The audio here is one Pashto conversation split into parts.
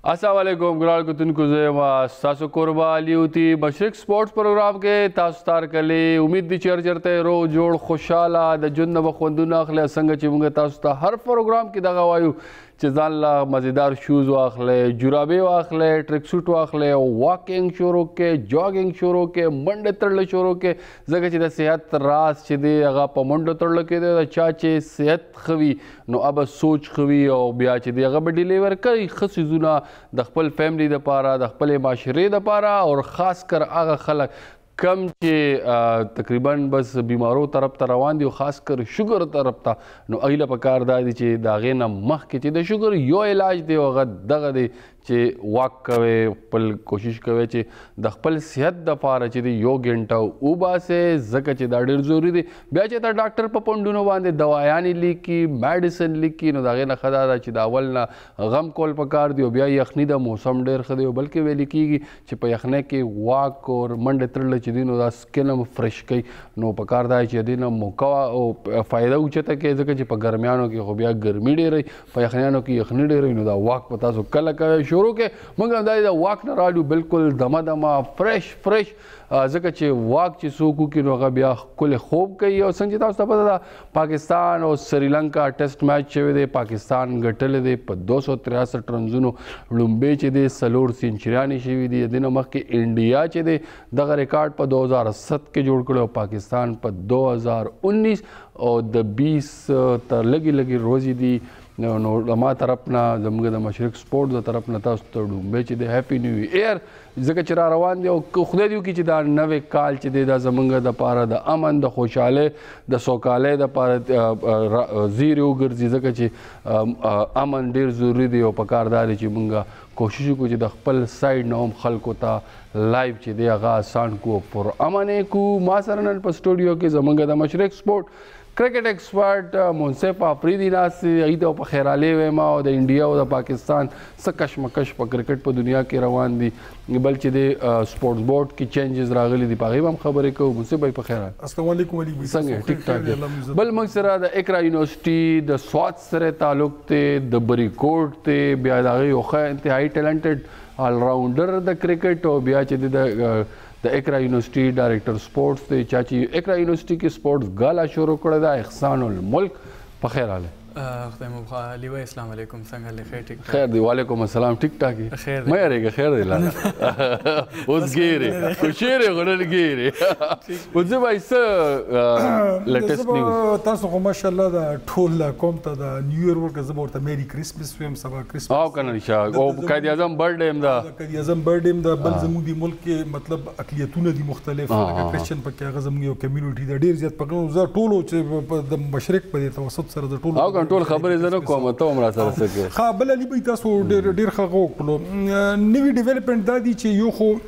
السلام علیکم ګران کتونکو زه ما تاسو قربا علي هوتی مشرق سپورټس پروګرام کې تاسو تار کلی امید دي چرته رو جوړ خوشاله د جون نه خوندونه اخلي څنګه چې موږ تاسو ته هر پروګرام کې دغه وایو چې ځان لا مزیدار شوز واخلئ جورابې واخلئ ټریک سوټ واخلئ واکینګ شروع کې جاګینګ شروع کې منډه تړل شروع کې ځکه چې د صحت راز چې دی هغه په منډه تړل کې دی د چا چې صحت خوي نو اب سوچ خوي او بیا چې دی هغه به ډیلیور کوي ښه څیزونه د خپل فیملی دپاره د خپلې معاشرې دپاره او خاص کر هغه خلک کم چې تقریبا بس بیمارو طرف ته روان دي او خاص کر شوګر طرف ته نو هغوی له پکار دا دي چې د هغې نه مخکې چې د شوګر یو علاج دی هغه دغه دی چې واک کوئ خپل کوشش کوئ چې د خپل صحت دپاره چې دی یو ګنټه وباسئ ځکه چې دا ډېر ضروري دی بیا چې ته ډاکټر په پنډونو باندې دوایانې لیکي میډیسن لیکي نو د هغې نه ښه دا ده چې د اول نه غم کول پکار دی او بیا یخني د موسم ډېر ښه دی او بلکې ویلې کېږي چې په یخنۍ کې واک او منډې تړل چې دی نو دا سکن هم فرش کوي نو پکار دا چې دی نه موقع او فایده اوچته کوي ځکه چې په ګرمیانو کې خو بیا ګرمي ډېره په یخنیانو کې یخني ډېره نو دا واک په تاسو کله کوئ شروع کې موږ هم دا د واک نه راډو بالکل دمه دمه فرش ځکه چې واک چې څوک وکړي نو هغه بیا ښکلی خوب کوي او څنګه چې تاسو ته پته ده پاکستان او سریلنکا ټیسټ میچ شوی دی پاکستان ګټلی دی په 263 رنزونو لومبۍ چې دی 4 سینچریانې شوي دي د دې نه مخکې انډیا چې دی دغه ریکارډ په 2007 کې جوړ کړی او پاکستان په 2019 او د 20 تر لږې ورځې دي نو ما طرف نه زموږ د مشرق سپورټ د طرف نه تاسو ته ډومبۍ چې دی هیپي نیو ایر ځکه چې را روان دی او خدای دې وکړي چې دا نوی کال چې دی دا زموږ دپاره د امن د خوشحالۍ د سوکالۍ دپاره زیرې وګرځي ځکه چې امن ډېر ضروري دی او پکار دا دی چې موږ کوشش وکړو چې د خپل سایډ نه هم خلکو ته لایو چې دی هغه آسان کو پر امن یې کو ما سره نن په سټوډیو کې زموږ د مشرق سپورټ کرکټ ایکسپرټ منصف افریدي ناست دي هغوی ته په خیرالې وایم او د انډیا او د پاکستان څه کشمکش په کرکټ په دنیا کې روان دي بل چې د سپورټس بورډ کې چینجز راغلي دي په هغې به هم خبرې کوو منصف بھائی په خیرال السلام علیکم علي بھائی څنګه ټیک ټاک بل موږ سره د اقرا یونیورسټي د سوات سره تعلق دی د بریکوټ دی بیا د هغې یو ښه انتهایي ټیلنټډ آل راؤنډر د کرکټ او بیا چې د اقرا یونیورسټي ډایرکټر سپورټس دی چا چې اقرا یونیورسټي کې سپورټس ګالا شروع کړی ده احسان الملک په خیر راغلی خدای مو بخوا علي بھائی السلام علیکم څنګه هلې ښه ټیک خیر دی وعلیکم السلام ټیک ټاک خیر مه یارېږه خیر دی لاله اوس ګیرې خو شیرې خو نن ګیرې منصف بھائی څه لیټسټ نیوز تاسو خو ماشاءالله د ټول قوم ته د نیو ایئر ورکړه زه به ورته میری کرسمس ویم سبا کرسمس او که نه رښتیا او قائد اعظم برډے هم ده قائد اعظم برډے هم ده بل زموږ د ملک کې مطلب اقلیتونه دي مختلف لکه کرسچن پکې هغه زموږ یو کمیونټي ده ډېر زیات پکې زه ټولو چې د مشرق په توسط سره د ټولو ټول خبرې زه نه کوم ته هم را سره څه کوې ښه بل علي بھائی تاسو ډېر ښه وکړو نوي ډیولپمنټ دا دي چې یو خو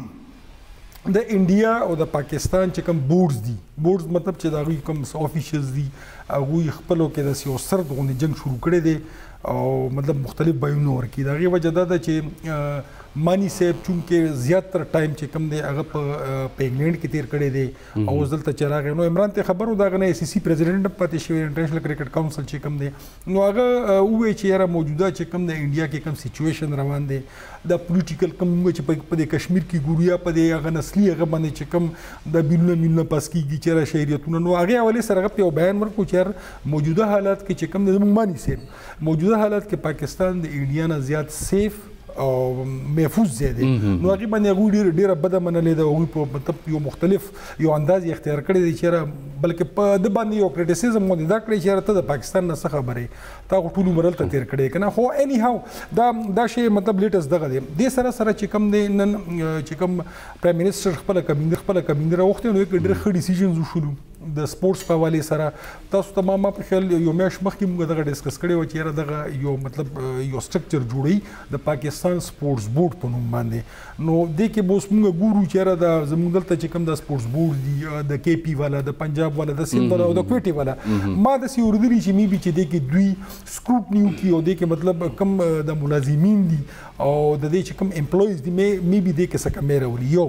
د انډیا او د پاکستان چې کوم بورډز مطلب چې د هغوی کوم افیشلز دي هغوی خپلو کې داسې یو سرد غوندې جنګ شروع کړی دی او مطلب مختلف بیانونه ورکوي د هغې وجه دا ده چې مانی صاحب چونکې زیاتره ټایم چې کوم دی هغه په انګلینډ کې تیر کړی دی او اوس دلته چې راغی نو عمران ته خبر و د هغه نه ICC پریزیډنټ هم پاتې شوی انټرنیشنل کرکټ کاونسل چې کوم دی نو هغه ووایي چې یاره موجوده چې کوم د انډیا کې کوم سچویشن روان دی د پولیټیکل کوم چې په د کشمیر کې ګورو یا په د هغه نسلي هغه باندې چې کوم د بیلونه پاس کېږي چې یاره شهریتونه نو هغې حوالې سره هغه یو بیان ورکړو چې یار موجوده حالات کې چې کوم دی زموږ مانی صاحب موجوده حالات کې پاکستان د انډیا نه زیات سیف او محفوظ ځای دی نو هغې باندې هغوی ډېره بده منلې ده هغوی په مطلب یو مختلف یو انداز یې اختیار کړی دی چې یاره بلکې په ده باندې یو کریټیسزم باندې دا کړی چې یاره ته د پاکستان نه څه خبرې تا خو ټول عمر هلته تېر کړی که نه خو اینی هاو دا شی مطلب لیټسټ دغه دی دې سره چې کوم دی نن چې کوم پرایم منسټر خپله کابینه راوښتې نو ډېر ښه ډیسیژنز وشولو د سپورټس په حوالې سره تاسو ته ما په خیال یو میاشت مخکې موږ دغه ډسکس کړی و چې یاره دغه یو مطلب یو سټرکچر جوړوي د پاکستان سپورټس بورډ په نوم باندې نو دې کې به اوس موږ ګورو چې یاره د زموږ دلته چې کوم د سپورټس بورډ دي د KP والا د پنجاب والا د سند والا او د کویټې والا ما داسې اورېدلي چې مې بي چې دې کې دوی سکروټني وکړي او دې کې مطلب کوم د ملازمین دي او د دې چې کوم امپلویز دي مې بي دې کې څه کمی راولي یو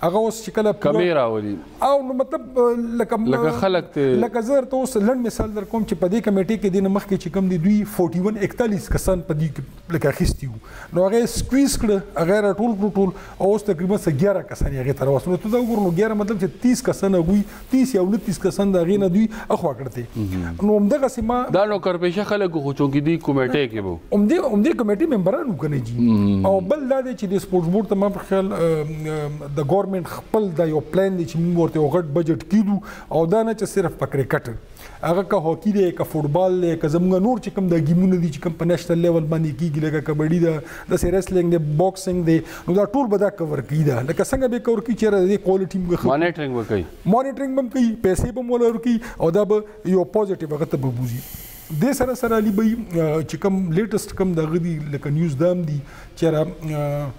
هغه اوس چې کله کمیرا ولي او نو مطلب لکه خلک ته لکه زه ته اوس لنډ مثال در کوم چې په دې کمیټې کې د مخکې چې کم دي دوی 41 کسان په دې لکه اخیستي وو نو هغه سکویز کړه هغه راټول او اوس تقریبا 11 کسان هغه تر اوسه نو ته دا وګورئ نو 11 مطلب چې 30 کسان هغوی 30 یا 29 کسان د هغې نه دوی اخوا کړتې نو همدغسې ما دا نوکرپېشه خلکو خو چونکې دي کمیټې کې به همدې کمیټې ممبران وو که نه جي او بل دا دی چې د سپورټس بورډ ته ما په خیال د ګورنمنټ خپل دا یو پلان دی چې موږ ورته یو غټ بجټ کیدو او دا نه چې صرف په کرکټ هغه که هاکي دی که فوټبال دی که زموږ نور چې کوم د ګیمونه دي چې کوم په نیشنل لیول باندې کېږي لکه کبډي ده داسې ریسلینګ دی باکسینګ دی نو دا ټول به دا کور کوي دا لکه څنګه به کور کوي چېرې د دې کوالټي مانیټرینګ به کوي مانیټرینګ به هم کوي پیسې به هم وله ورکوي او دا به یو پازیټیو هغه ته به بوځي دې سره سره علي به چې کوم لیټسټ کوم دغه دي لکه نیوز دا هم دي چېرې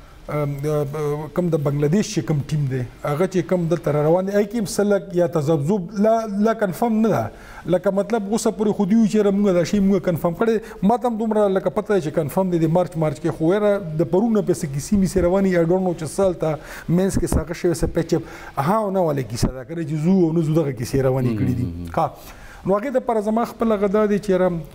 کم د بنگلاديش چې کوم ټیم دی هغه چې کوم دلته روان دی کې مسلک یا تذبذب لا کنفرم نه ده لکه مطلب اوسه پورې خو دوی چې موږ دا شی موږ کنفرم کړی ما ته هم دومره لکه پته چې کنفرم دی د مارچ کې خو ورا د پرونه په کیسې می سره رواني اډون نو چې سال ته مینس کې ساقه شوی سه پچ ها نه ولې کیسه دا کړی چې زو نو زو دغه کیسې رواني کړی دي ها نو هغه د پر زما خپل غدا دي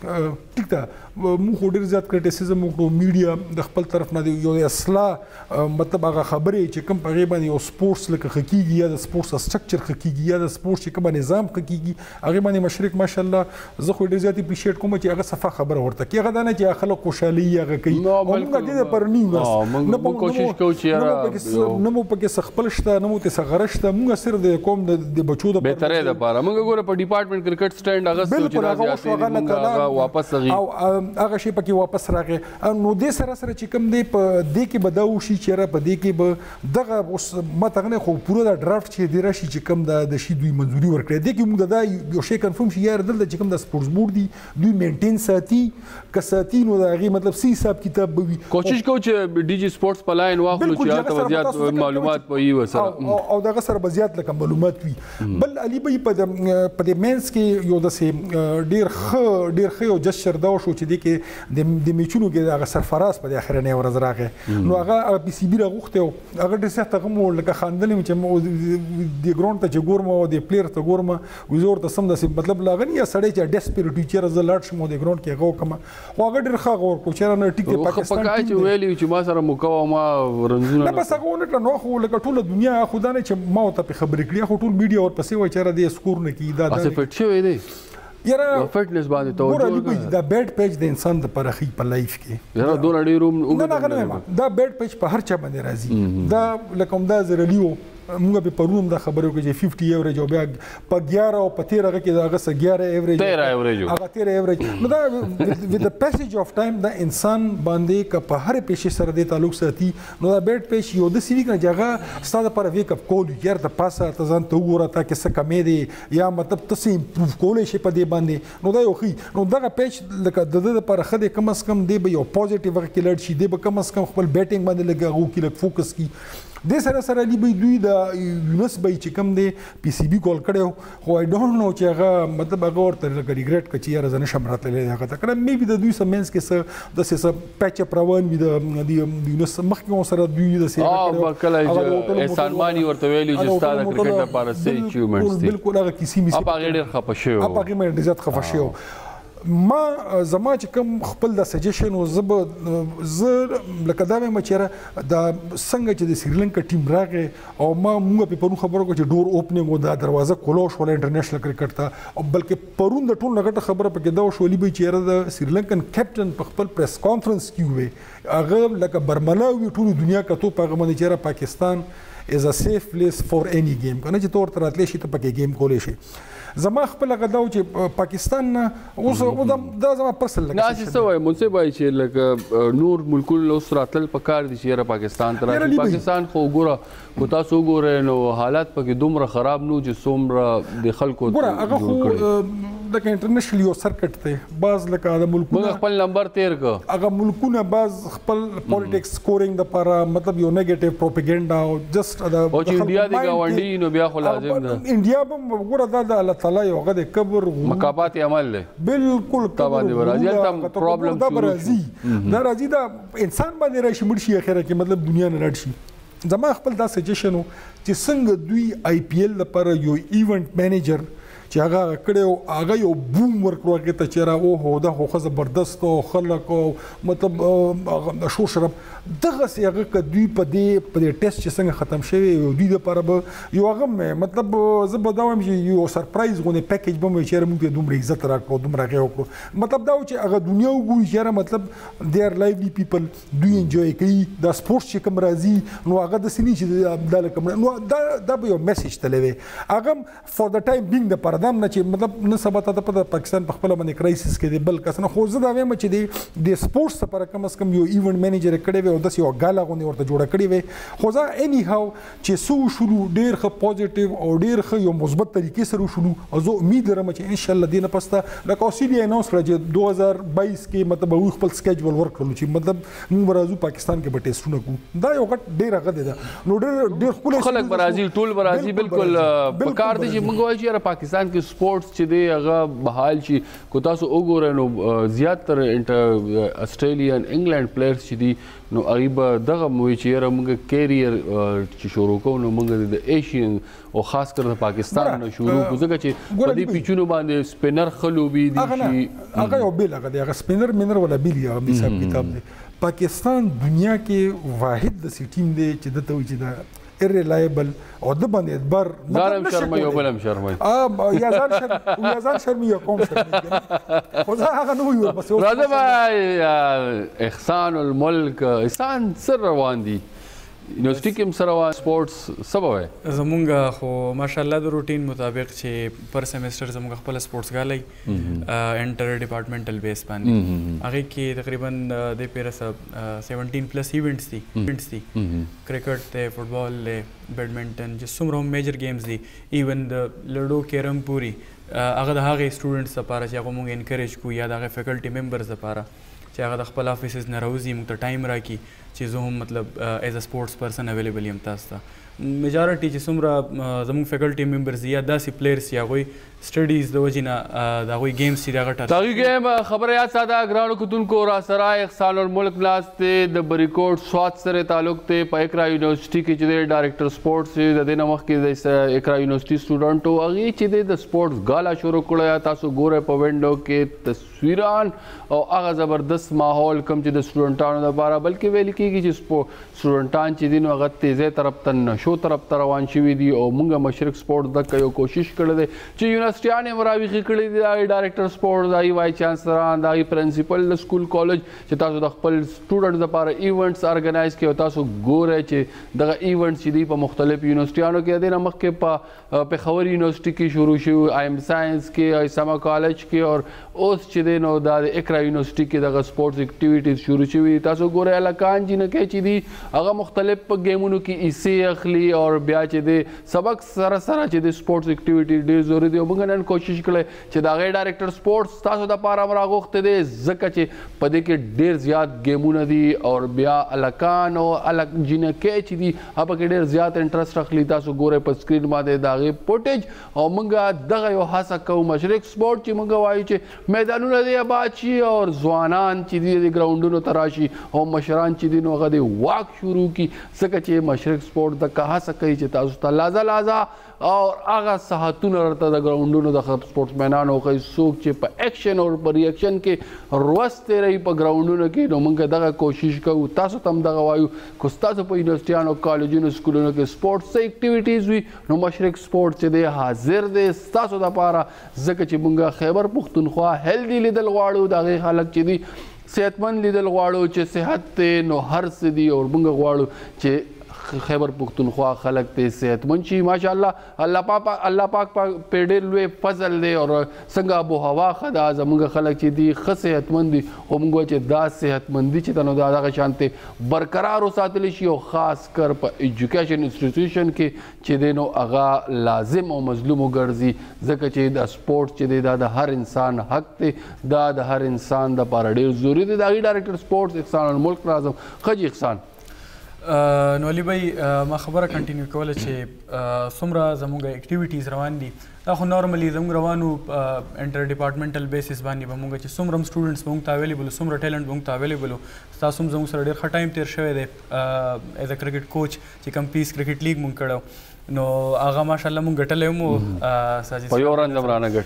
چې ټیک ده موږ ډیر زیات کریټیسیزم وکړو میډیا د خپل طرف نه یو اصلاح مطلب هغه خبرې چې کوم په غیبه یو سپورتس لکه خکېږي یا د سپورتس سټرکچر خکېږي یا د سپورتس چې کوم نظام خکېږي هغه باندې مشرق ماشاءالله زه خو ډیر زیات اپریشیټ کوم چې هغه صفه خبره ورته کې هغه دا نه چې خلک خوشحالي هغه کوي موږ دې پر نیو نه کوشش کوو چې نه مو پکې خپل شته نه مو ته سغرشته موږ صرف د قوم د بچو د بهتره ده لپاره موږ ګوره په ډپارټمنټ کرکټ سټینډ هغه چې راځي هغه واپس غي او هغه شی پکې واپس راغی نو دې سره چې کوم دی په دې کې به دا وشي چې را په دې کې به دغه اوس متغنه خو پوره د ډرافټ چې دی راشي چې کوم د شی دوی منځوري ورکړي دې کې موږ دا یو شی کنفرم شي یار دلته چې کوم د سپورټس بورډ دی دوی مینټین ساتي کساتی نو دا غي مطلب سی حساب کتاب به وي کوشش کوو چې ډي جی سپورټس په لاین واخلو چې تاسو زیات معلومات په یو سره او دغه سره به زیات لکه معلومات وي بل علي به په دې مینس کې یو د ډیر ښه یو جسچر دا شو چې د میچونو کې هغه سرفراز په اخرنۍ ورځ راغی نو هغه پی سی بي راغوښته هغه ډېر سخت هغه لکه خاندل چې د ګراوند ته چې ګورم او د پلیر ته ګورم وزور ته سم داسې مطلب لاغنی یا سړی چې ډیسپریټ چې راځه لاړ شم د ګراوند کې هغه کوم خو هغه ډېر ښه غور کو چې نه ټیک پاکستان چې ویلی چې ما سره مقاومه رنځونه نه بس هغه نه نو خو لکه ټول دنیا خدا نه چې ما ته خبرې کړې خو ټول میډیا ورپسې وای چې را دې سکور نه کی دا اسه فټ شوی دی یاره فټنس باندې توجه دا بیډ پیج د انسان د پرخي په لایف کې یاره دون ډیر نه دا بیډ پیج په هر چا باندې راځي دا لکه دا زرلیو موږ به پرونم دا خبرو کې چې 50 ایوریج او بیا په 11 او په 13 کې دا غس 11 ایوریج 13 ایوریج هغه 13 ایوریج نو دا with the passage of time دا انسان باندې که په هر پیښه سره د تعلق ساتي نو دا بیډ پیش یو د سیوی کنه جګه ستاسو پر ویک اپ کول یار ته پاسه ته ځان ته وګوره تا کې څه کمې دي یا مطلب تاسو امپروف کولای شي په دې باندې نو دا یو خي نو دا پیج لکه د دې پر خدای کم اس کم دی به یو پوزټیو ورک کلر شي دی به کم اس کم خپل بیټینګ باندې لګاو کې لک فوکس کی د سره سره لی به دوی د یونس به چې کم دی پی سی بي کول کړو خو آی ډونټ نو چې هغه مطلب هغه ورته ریګریټ کچې یا رزنه شمرات لري هغه تا کړه مې به د دوی سمنس کې څه د څه پیچ پروان وي د یونس مخکې سره دوی د سره کړو کله احسان مانی ورته ویلو چې ستاسو کرکټ لپاره سي اچیومنټس دي بالکل هغه کیسې می هغه ډېر خپه شو هغه مې ډېر خپه شو ما زما چې کوم خپل د سجیشن او زه لکه دا مې چیرې دا څنګه چې د سریلانکا ټیم راغې او موږ په پرون خبرو کې چې ډور اوپننګ او دا دروازه کلوش ول انټرنیشنل کرکټ ته او بلکې پرون د ټول نګټه خبره پکې دا شولې به چیرې د سریلانکن کیپټن په خپل پریس کانفرنس کې وي هغه لکه برملا وی ټول دنیا کته په غمنه چیرې پاکستان is a safe place for any game کنه چې تور تر اتلې شي ته پکې گیم کولې شي زما خپل غداو چې پاکستان اوس دا زما پرسنل لګا نه چې سوای مونږه وای چې لکه نور ملکونو اوس راتل پکار دي چې پاکستان تر پاکستان خو ګوره کو تاسو ګوره نو حالات پکې دومره خراب نو چې څومره د خلکو ګوره هغه خو د انټرنیشنل یو سرکټ ته باز لکه د ملکونو خپل نمبر 13 کو هغه ملکونه باز خپل پالیټکس سکورینګ د لپاره مطلب یو نیگیټیو پروپاګاندا او جست او چې انډیا دی گاونډي نو بیا خو لازم ده انډیا به ګوره د الله تعالی یو غد کبر مکافات عمل له بالکل تابع دی راځي تم پرابلم دا راځي دا انسان باندې راشي مرشي اخره کې مطلب دنیا نه لړ شي زما خپل دا سجیشن و چې څنګه دوی IPL لپاره یو ایونټ مینیجر چې هغه کړی هغه یو بوم ورکړو هغې ته چې را اوهو دا خو ښه زبردست او خلک او مطلب شور شراب دغسې هغه که دوی په دې ټیسټ چې څنګه ختم شوی یو دوی دپاره به یو هغه مطلب زه به دا وایم چې یو سرپرایز غوندې پیکیج به مې وي چې یاره موږ ته دومره عزت راکړو دومره هغې وکړو مطلب دا و چې هغه دنیا وګوري چې یاره مطلب دې آر لایولی پیپل دوی انجوی کوي دا سپورټس چې کوم راځي نو هغه داسې نه چې دا لکه نو دا به یو میسیج تللی وی هغه فور د ټایم بینګ دپاره دا نه چې مطلب نه سبا ته په پاکستان په خپله باندې کرایسس کې دی بل کس نه خو زه دا وایم چې د سپورټس لپاره کم از کم یو ایونټ مینیجر یې کړی وی او داسې یو ګاله غوندې ورته جوړه کړې وی خو زه اني هاو چې څه وشولو ډېر ښه پوزیټیو او ډېر ښه یو مثبت طریقې سره وشولو او زه امید لرم چې انشاءالله دې نه پسته لکه اوسیډي اناونس کړه چې 2022 کې مطلب هغوی خپل سکیجول ورکړلو چې مطلب موږ به راځو پاکستان کې به ټیسټونه کوو دا یو غټ ډېر هغه دی دا نو ډېر ښکلی خلک به راځي ټول به راځي بالکل پکار دی چې موږ وایو چې یاره پاکستان کې سپورټس چې دی هغه بحال شي کو تاسو وګورئ نو زیاتره اسټریلین انګلینډ پلیئرز چې دي نو هغوی به دغه وایي چې یاره موږ کیریر چې شروع کوو نو موږ د ایشین او خاص کر د پاکستان نه شروع کوو ځکه چې په دې پیچونو باندې سپینر ښه لوبي دي هغه یو بېل هغه دی هغه سپینر مینر والا بېل یې هغه حساب کتاب دی پاکستان دنیا کې واحد داسې ټیم دی چې دته وایي چې دا irreliable او د باندې اعتبار ځان هم شرموي او بل هم شرموي یا ځان شرموي یا قوم شرموي خو زه هغه نه ویو بس راځه به احسان الملک احسان څه روان دي یونیورسټي کې هم څه روان سپورټس څه به وایې زمونږ خو ماشاءالله د روټین مطابق چې پر سیمسټر زمونږ خپله سپورټسګالۍ انټر ډپارټمنټل بیس باندې هغې کې تقریبا دې پیره 17 پلس ایونټس دي کرکټ دی فټبال دی بیډمنټن چې څومره هم میجر گیمز دي ایون د لډو کیرم پوري هغه د هغې سټوډنټس لپاره چې هغه مونږ انکریج کړو یا د هغې فیکلټي ممبرز لپاره چې هغه د خپل افیسز نه راوځي موږ ته ټایم راکړي چې زه هم مطلب ایز ا سپورټس پرسن اویلیبل یم تاسو ته میجارټي چې څومره زموږ فیکلټي ممبرز یا داسې پلیئرس یا هغوی سټډیز د وجې نه د هغوی گیمز چې د هغه د هغوی گیم خبره یاد ساده ګرانو کتونکو راسره احسان الملک ناست دی د بریکوټ سوات سره تعلق دی په اقرا یونیورسټي کې چې دی ډایرکټر سپورټس دی د دې نه مخکې د اقرا یونیورسټي سټوډنټ و هغې چې دی د سپورټس ګالا شروع کړی تاسو ګورئ په وینډو کې تصویران او هغه زبردست ماحول کوم چې د سټوډنټانو لپاره بلکې ویل کېږي چې سټوډنټان چې دي نو هغه تیزۍ طرف ته نشو طرف ته روان شوي دي او موږ مشرق سپورټس دغه یو کوشش کړی دی چې یونیورسټیان یې راویښې کړي دي د هغې ډایرکټر سپورټس د هغې وایس چانسلران د هغې پرنسپل د سکول کالج چې تاسو د خپل سټوډنټس لپاره ایونټس ارګنایز کړي او تاسو ګورئ چې دغه ایونټس چې دي په مختلفو یونیورسټیانو کې د دې نه مخکې په پېښور یونیورسټي کې شروع شوي آیم ساینس کې ایسما کالج کې او اوس چې دی نو دا د اقرا یونیورسټي کې دغه سپورټس اکټیویټیز شروع شوي تاسو ګورئ هلکان جنکۍ چې دي هغه مختلف په ګیمونو کې حصې اخلي او بیا چې دی سبق سره سره چې د سپورټس اکټیویټي ډېر ضروري دی او موږ نن کوشش کړی چې د هغې ډایرکټر سپورټس تاسو دپاره هم راغوښتی دی ځکه چې په دې کې ډېر زیات ګیمونه دي او بیا هلکان او جنکۍ چې دي هغه پکې ډېر زیات انټرسټ اخلي تاسو ګورئ په سکرین باندې د هغې فوټیج او موږ دغه یو هڅه کوو مشرق سپورټ چې موږ وایو چې میدانونه دی آباد شي او ځوانان چې دي د ګراونډونو ته راشي او مشران چې دي نو هغه د واک شروع کړي ځکه چې مشرق سپورټ دغه هڅه کوي چې تاسو ته لازه او هغه ساحتونه ورته د ګراونډونو د سپورټسمینانو ښایي څوک چې په ایکشن او په ریاکشن کې روستې رهي په ګراونډونو کې نو موږ دغه کوشش کوو تاسو ته هم دغه وایو که ستاسو په یونیورسټیانو کالجونو سکولونو کې سپورټس اکټیویټیز وي نو مشرق سپورټ چې دی حاضر دی ستاسو دپاره ځکه چې موږ خیبر پښتونخوا هیلدي لیدل غواړو د هغې خلک چې دي صحتمند لیدل غواړو چې صحت دی نو هر څه دي او موږ غواړو چې خیبر پښتونخوا خلک ته صحتمند شي ماشاءالله الله پاک په ډېر لوی فضل دی او څنګه آب و هوا ښه ده زموږ خلک چې دي ښه صحتمند دي خو موږ وایو چې دا صحتمندي چې ده نو دا دغه شانتې برقرار وساتلی شي او خاص کر په ایجوکیشن انسټیټیوشن کې چې دی نو هغه لازم او مظلوم وګرځي ځکه چې د سپورټس چې دی دا د هر انسان حق دی دا د هر انسان دپاره ډېر ضروري دی د هغې ډایرکټر سپورټس احسان الملک راځم ښه جي احسان نو علي بھائی ما خبره کنټینیو کوله چې څومره زموږ اکټیویټیز روان دي دا خو نارملی زموږ روانو انټر ډپارټمنټل بیسس باندې به موږ چې څومره هم سټوډنټس به موږ ته اویلیبل څومره ټیلنټ به موږ ته اویلیبل تاسو هم زموږ سره ډېر ښه ټایم تېر شوی دی ایز ا کرکټ کوچ چې کوم پیس کرکټ لیګ موږ کړی نو هغه ماشاءالله مونږ ګټلی هم ساجد په یو رن هم رانه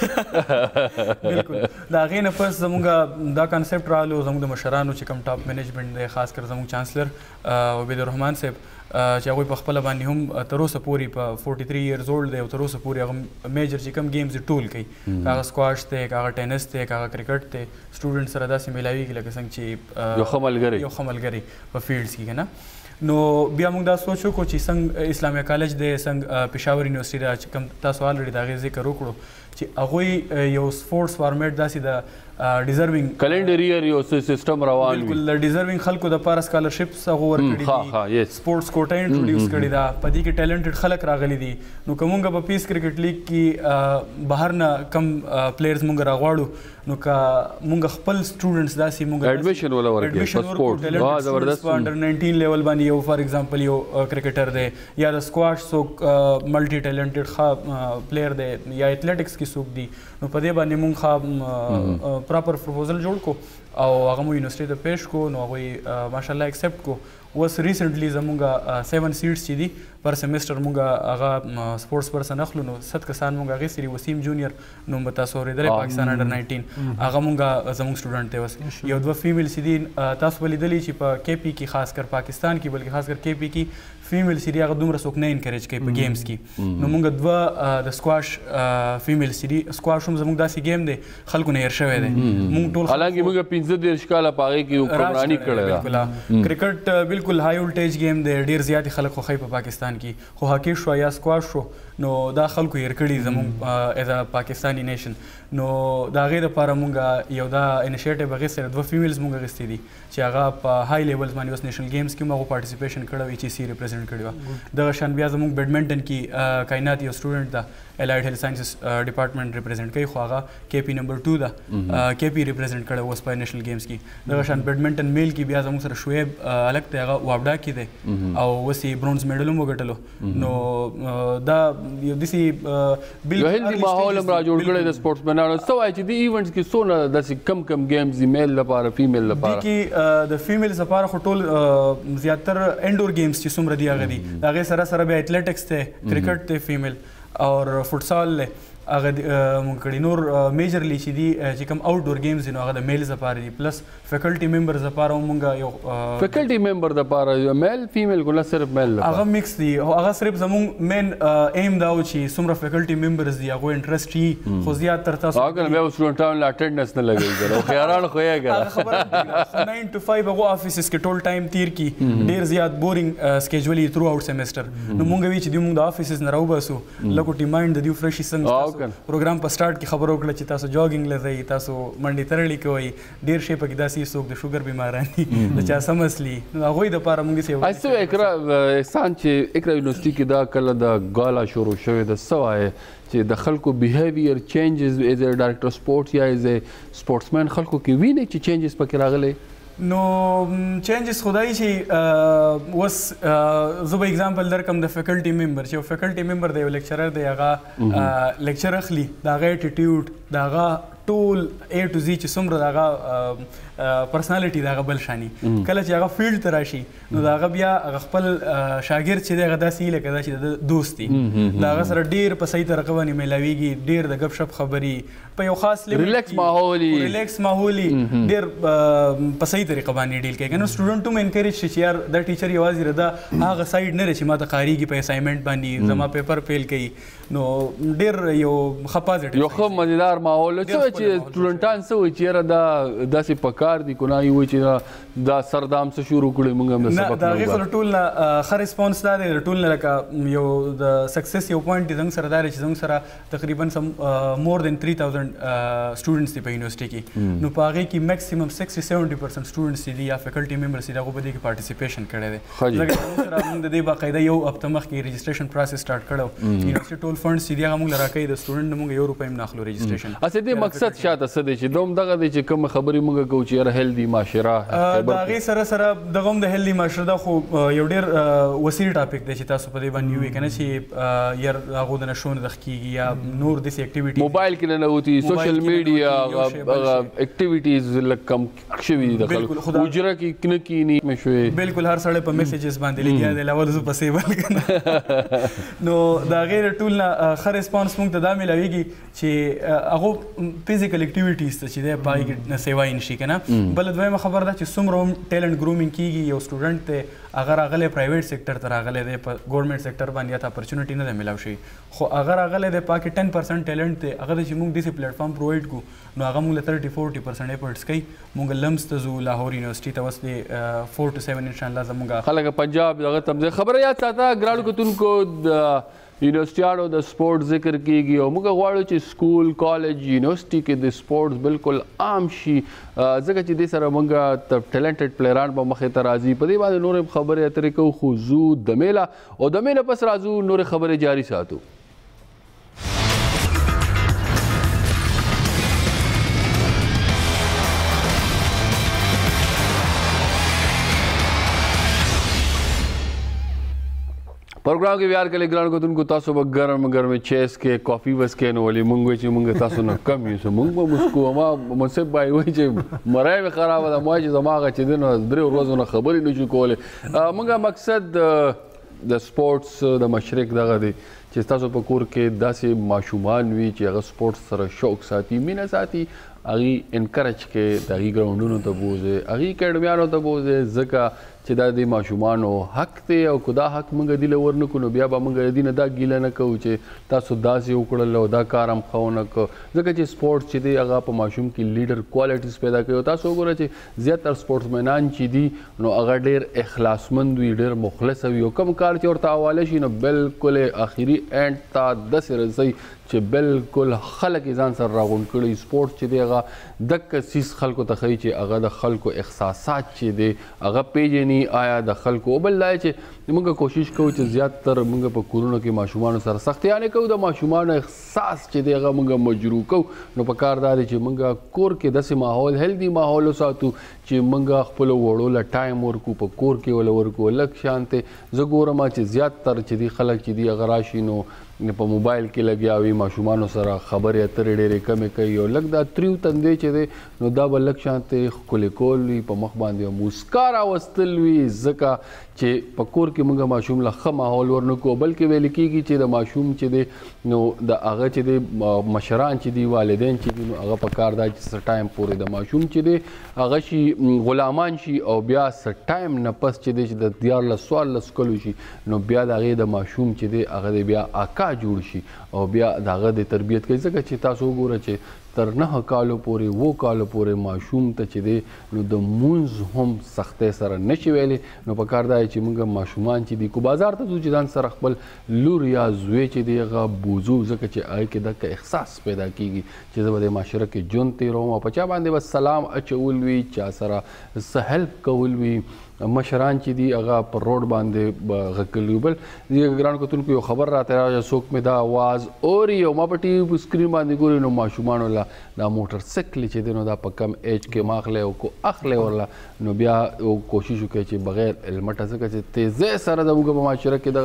ګټلی بالکل د هغې نه پس زموږ دا کانسیپټ رالو زموږ د مشرانو چې کوم ټاپ مینجمنټ دی خاص کر زموږ چانسلر عبید الرحمن صاحب چې هغوی په خپله باندې هم تر اوسه پورې په 43 ایئرز اولډ دی او تر اوسه پورې هغه میجر چې کوم گیمز ټول کوي که هغه سکواش دی که هغه ټینس دی که هغه کرکټ دی سټوډنټ سره داسې میلاویږي لکه څنګه چې یو ښه ملګری په فیلډس کې که نه نو بیا موږ دا سوچ وکړو چې څنګه اسلامیه کالج دی څنګه پېښور یونیورسټي ده چې کوم تاسو الریډي د هغې ذکر وکړو چې هغوی یو سپورټس فارمیټ داسې د ډیزروینګ کلینډر ایئر یو سیستم روان وي بالکل د ډیزروینګ خلکو دپاره سکالرشپس هغو ورکړي دي سپورټس کوټه انټروډیوس کړې ده په دې کې ټیلنټډ خلک راغلي دي نو که مونږ په پیس کرکټ لیګ کې بهر نه کم پلیئرز مونږ راغواړو نو که مونږ خپل سټوډنټس داسې مونږ ایډمیشن ولا ورکړي په سپورټ زبردست په انډر 19 لیول باندې یو فار ایگزامپل یو کرکټر دی یا د سکواش څوک ملټي ټیلنټډ ښه پلیئر دی یا ایتھلیټکس کې څوک دي نو په دې باندې مونږ ښه پراپر پروپوزل جوړ کو او هغه مو یونیورسټي ته پیش کو نو هغوی ماشاءالله ایکسپټ کو اوس ریسنټلی زمونږ 7 سیټس چې دي پر سیمسټر مونږ هغه سپورټس پرسن اخلو نو 7 کسان مونږ هغې سري وسیم جونیئر نو به تاسو اورېدلی پاکستان انډر 19 هغه مونږ زمونږ سټوډنټ دی اوس یو دوه فیمیل چې دي تاسو به لیدلي چې په کې پي کې خاص کر پاکستان کې بلکې خاص کر کې پي کې فیمیل چې دي هغه دومره څوک نه انکریج کوي په گیمز کې نو مونږ دوه د سکواش فیمیل چې دي سکواش هم زمونږ داسې گیم دی خلکو نه هېر شوی دی مونږ ټول حالانکې مونږ 15 کاله په هغې کې حکمراني کړې ده کرکټ بالکل هائی ولټیج گیم دی ډېر زیاتې خلک خوښوي په پاکستان کې خو هاکي شو یا سکواش شو نو دا خلکو هېر کړي زموږ ایز ا پاکستاني نیشن نو د هغې دپاره مونږ یو دا انیشیټیو هغې سره دوه فیمیلز مونږ اخیستې دي چې هغه په های لیولز باندې اوس نیشنل گیمز کې هم هغو پارټیسپیشن کړی و ایچ ای سی ریپرزینټ کړې وه دغه شان بیا زموږ بیډمنټن کې کائنات یو سټوډنټ ده الایډ هیلث ساینسز ډپارټمنټ ریپرزینټ کوي خو هغه کې پي نمبر 2 ده کې پي ریپرزینټ کړی اوس په نیشنل گیمز کې دغه شان بیډمنټن میل کې بیا زموږ سره شعیب هلک دی هغه وابډا کې دی او اوس یې برونز میډل هم وګټلو نو دا یو داسې یو هیلدي ماحول هم را جوړ کړی د سپورټسمنانو څه وایي چې دې ایونټس کې څونه داسې کم گیمز دي میل لپاره فیمیل لپاره دې کې د فیمیلز لپاره خو ټول زیاتر انډور گیمز چې څومره دي هغه دي د هغې سره سره بیا ایتھلیټکس دی کرکټ دی فیمیل اور فوټسال دی هغه مونږ کړي نور میجرلی چې دي چې کوم آوټ ډور گیمز دي نو هغه د میلز لپاره دي پلس فیکلټي ممبرز لپاره هم مونږ یو فیکلټي ممبر دپاره میل فیمیل ګله صرف میل هغه مکس دي هغه صرف زمونږ مین ایم دا و چې څومره فیکلټي ممبرز دي هغوی انټرسټ وي خو زیاتر تاسو هغه کنه بیا سټوډنټانو له اټینډنس نه لګوي ګره خیاران خو یې ګره خبره 9 to 5 هغو افیسز کې ټول ټایم تیر کی ډېر زیات بورینګ سکیجول یې تھرو آوټ سیمسټر نو مونږ وی چې دوی مونږ د افیسز نه راوباسو لکه ټی مایند د دیو فرش څنګه پروګرام په سٹارټ کې خبرو کړه چې تاسو جاګینګ لځئ تاسو منډې ترړې کوئ ډېر شی پکې داسې څوک د شوګر بیماران دي د چا سم اصلي نو هغوی دپاره موږ داسې ایسه اقرا احسان چې اقرا یونیورسټي کې دا کله د ګالا شروع شوې ده څه وایې چې د خلکو بیهیویر چینجز ایز ا ډایرکټر سپورټ یا ایز ا سپورټسمین خلکو کې وینئ چې چینجز پکې راغلی نو چینجز خدای چې اوس زه به اگزامپل درکم د فیکلټي ممبر چې یو فیکلټي ممبر دی یو لیکچرر دی هغه لیکچر اخلي د هغه ایټیټیوډ د هغه ټول A to Z چې څومره د هغه پرسنالټي د هغه بل شاني کله چې هغه فیلډ ته راشي نو د هغه بیا هغه خپل شاګرد چې دی هغه داسې لکه دا چې د دوست دي د هغه سره ډېر په صحیح طریقه باندې میلاویږي ډېر د گپ شپ خبرې په یو خاص ریلیکس ماحولي ډېر په صحیح طریقه باندې ډیل کوي نو سټوډنټ هم انکریج شي چې یار دا ټیچر یوازې ردا هغه سایډ نه چې ما ته قاریږي په اسایمنټ باندې زما پیپر فیل کوي نو ډېر یو ښه پازیټیو یو ښه مزیدار ماحول چې سټوډنټان څه وایي چې یاره دا داسې پکار دي که نه یې وایي چې دا سردام څه شروع کړی موږ هم د سبق د هغې سره ټول نه ښه ریسپانس دا دی د ټول نه لکه یو د سکسس یو پوینټ دی زموږ سره دا دی چې زموږ سره تقریبا مور دین 3000 سټوډنټس دي په یونیورسټي کې نو په هغې کې میکسیمم 60-70% سټوډنټس چې دي یا فیکلټي ممبرس دي هغو په دې کې پارټیسپیشن کړی دی ځکه زموږ سره موږ د دې باقاعده یو هفته مخکې رجسټریشن پروسس سټارټ کړی یونیورسټي ټول فنډس چې دي هغه موږ له راکوي د سټوډنټ نه موږ یو روپۍ هم نه اخلو رجسټریشن اصل دې مقصد شاته څه دی چې دوم دغه دی چې کوم خبرې موږ کوو چې چې هیلدي معاشره د هغې سره سره دغه هم د هیلدي معاشره دا خو یو ډېر وسیع ټاپک دی چې تاسو په دې باندې ووایئ که نه چې یار هغو د نشو نه دغ کېږي یا نور داسې اکټیویټي موبایل کې ننوتي سوشل میډیا اکټیویټیز لږ کم شوي دي د خلکو حجره کې نه کینی مشوي بالکل هر سړی په میسیجز باندې لګیا دی لاول زه په سیبل کنه نو د هغې ټول نه ښه ریسپانس موږ ته دا میلاویږي چې هغو فزیکل اکټیویټیز ته چې دی په هغې کې سیوا یې نشي که نه بله دویمه خبر ده چې څومره هم ټیلنټ ګرومینګ کېږي یو سټوډنټ دی هغه راغلی پرایویټ سیکټر ته راغلی دی په ګورنمنټ سیکټر باندې هته اپرچونټي نه ده میلاو شوي خو هغه راغلی دی په هغې 10% ټیلنټ دی هغه دی چې موږ داسې پلیټفارم پرووایډ کړو نو هغه موږ له 30-40% ایفرټس کوي موږ لمس ته ځو لاهور یونیورسټي ته اوس دی 4 to 7 انشاءالله زموږ خلک پنجاب دغه تمځای خبره یاد ساته ګرانو کتونکو د یونیورسټیانو د سپورټ ذکر کیږي او موږ غواړو چې سکول کالج یونیورسټي کې د سپورټس بالکل عام شي ځکه چې دې سره موږ ټیلنټډ پلیران به مخې ته راځي په دې باندې نورې خبرې اترې کوو خو ځو د میله او د میله پس راځو نورې خبرې جاري ساتو پروګرام کې بیار کله ګران کوتونکو تاسو به ګرم ګرم چیس کې کافي بس کې نو ولې مونږ چې مونږ تاسو نه کم یو مونږ به مسکو ما منصب بای وای چې مرای خراب ده ما چې زماغه چې دنه درې ورځې نه خبرې نشو کوله مونږه مقصد د سپورټس د مشرق دغه دی چې تاسو په کور کې داسې ماشومان وي چې هغه سپورټس سره شوق ساتي مینه ساتي هغې انکرج کې د هغې ګراونډونو ته بوځئ هغې اکیډمیانو ته بوځئ ځکه چې دا د ماشومانو حق دی او که دا حق موږ دې له ورنکړو نو بیا به موږ د دې نه دا ګیله نه کوو چې تاسو داسې وکړل او دا کار هم ښه ونه کړو ځکه چې سپورټس چې دی هغه په ماشوم کې لیډر کوالټیز پیدا کوي او تاسو وګوره چې زیاتر سپورټسمینان چې دي نو هغه ډېر اخلاصمند وي ډېر مخلص وي او کوم کار چې ورته حواله شي نو بالکل آخري اینډ ته داسې رسوي چې بالکل خلک یې ځان سره راغونډ کړي سپورټس چې دی هغه دقه څیز خلکو ته ښیي چې هغه د خلکو احساسات چې دی هغه پیژني آیا د خلکو او بل دا چې موږ کوشش کوو چې زیاتر موږ په کورونو کې ماشومانو سره سختیانې کوو د ماشومانو احساس چې دی هغه موږ مجروح کوو نو په کار دا دی چې موږ کور کې داسې ماحول هیلدي ماحول وساتو چې موږ خپلو وړو له ټایم ورکو په کور کې وله ورکو لږ شانتې زه ګورم چې زیاتر چې دی خلک چې دی هغه راشي نو په موبایل کې لګیا وي ماشومانو سره خبرې اترې ډېرې کمې کوي او لږ دا تریو تندی چې دی نو دا به لږ شانتې ښکلې کول وي په مخ باندې موسکا راوستل وي ځکه چې په کور کې موږ ماشوم له ښه ماحول ورنکړو بلکې ویل کېږي چې د ماشوم چې دی نو د هغه چې دی مشران چې دي والدین چې دي نو هغه په کار دا چې څه ټایم پورې د ماشوم چې دی هغه شي غلامان شي او بیا څه ټایم نه پس چې دی چې د 14 کلو شي نو بیا د هغې د ماشوم چې دی هغه دی بیا اکا جوړ شي او بیا د هغه د تربیت کوي ځکه چې تاسو وګوره چې تر 9 کالو پورې 7 کالو پورې ماشوم ته چې دی نو د مونځ هم سختۍ سره نشي ویلی نو په کار دا چې موږ ماشومان چې دي کو بازار ته ځو چې ځان سره خپل لور یا زوی چې دی هغه بوځو ځکه چې هغې کې دغه احساس پیدا کېږي چې زه به د معاشره کې ژوند تېروم او په چا باندې به سلام اچول وي چا سره څه هیلپ کول وي مشران چې دي هغه پر روډ باندې غږ بل ګرانو کتونکو یو خبر راته راځي څوک مې دا آواز اوري او ما په ټي وي په سکرین باندې ګوري نو ماشومانو له دا موټر سایکل چې دی نو دا په کم ایج کې ماخلی او کو اخلی ورله نو بیا کوشش وکړي چې بغیر هلمټه ځکه چې تیزۍ سره زموږ په معاشره کې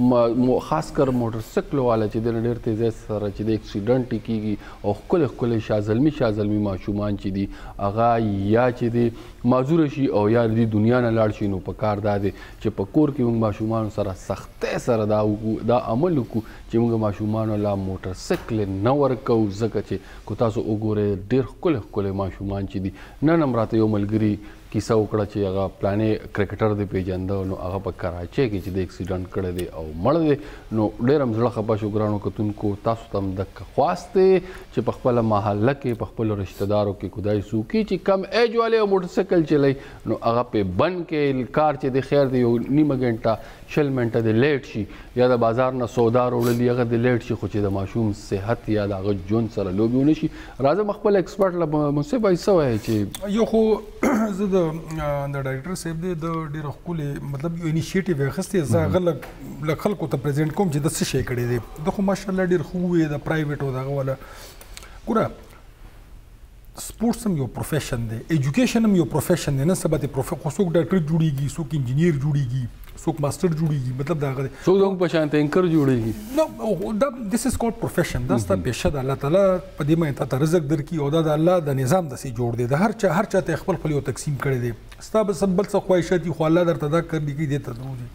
دغه خاص کر موټر سایکل والا چې دی نو ډېر تیزۍ سره چې دی اکسیډنټ کېږي او ښکلې ښکلې شازلمي ماشومان چې دي هغه یا چې دی معذوره شي او یا د دنیا نه لاړ شي نو په کار دا دی چې په کور کې موږ ماشومانو سره سختۍ سره دا عمل وکړو چې موږ ماشومانو لا موټر سایکل نه ورکوو ځکه چې کو تاسو وګورئ ډېر ښکلې ماشومان چې دي نن هم راته یو ملګري کیسه وکړه چې هغه پلانې کرکټر دی پیژنده نو هغه په کراچۍ کې چې د اکسیډنټ کړی دی او مړ دی نو ډېر هم زړه خفه شو ګرانو کتونکو تاسو ته هم دغه خواست دی چې په خپله محله کې په خپلو رشته دارو کې کدای څوک چې کم ایج والے او موټر سایکل چلی نو هغه په بند کې کار چې دی خیر دی یو نیمه ګنټه 20 منټه د لیټ شي یا د بازار نه سودا راوړلي هغه د لیټ شي خو چې د ماشوم صحت یا د هغه ژوند سره لوبې ونه شي راځم خپل ایکسپرټ له منصب بھائی څه وایي چې یو خو زه د ډایرکټر صاحب دی د ډېر ښکلې مطلب یو انیشیټیو یې اخیستی زه هغه له خلکو ته پرزینټ کوم چې د څه شی کړی دی د خو ماشاءالله ډېر ښه وی د پرایویټ او دغه والا ګوره سپورټس هم یو پروفیشن دی، ایجوکیشن هم یو پروفیشن دی. نن سبا ته څوک ډاکټر جوړیږي، څوک انجینیر جوړیږي، څوک ماسټر جوړیږي. مطلب دا غره څوک هم په شان ته انکر جوړیږي. نو دا دیس از کالډ پروفیشن. دا ستا پیشه ده. الله تعالی په دې باندې ته رزق درکړي او دا د الله د نظام داسې جوړ دی. د هر چا ته خپل یو تقسیم کړی دی. ستا بل څه خواهشات دي خو الله درته دا کړي کې دی ته دروځي.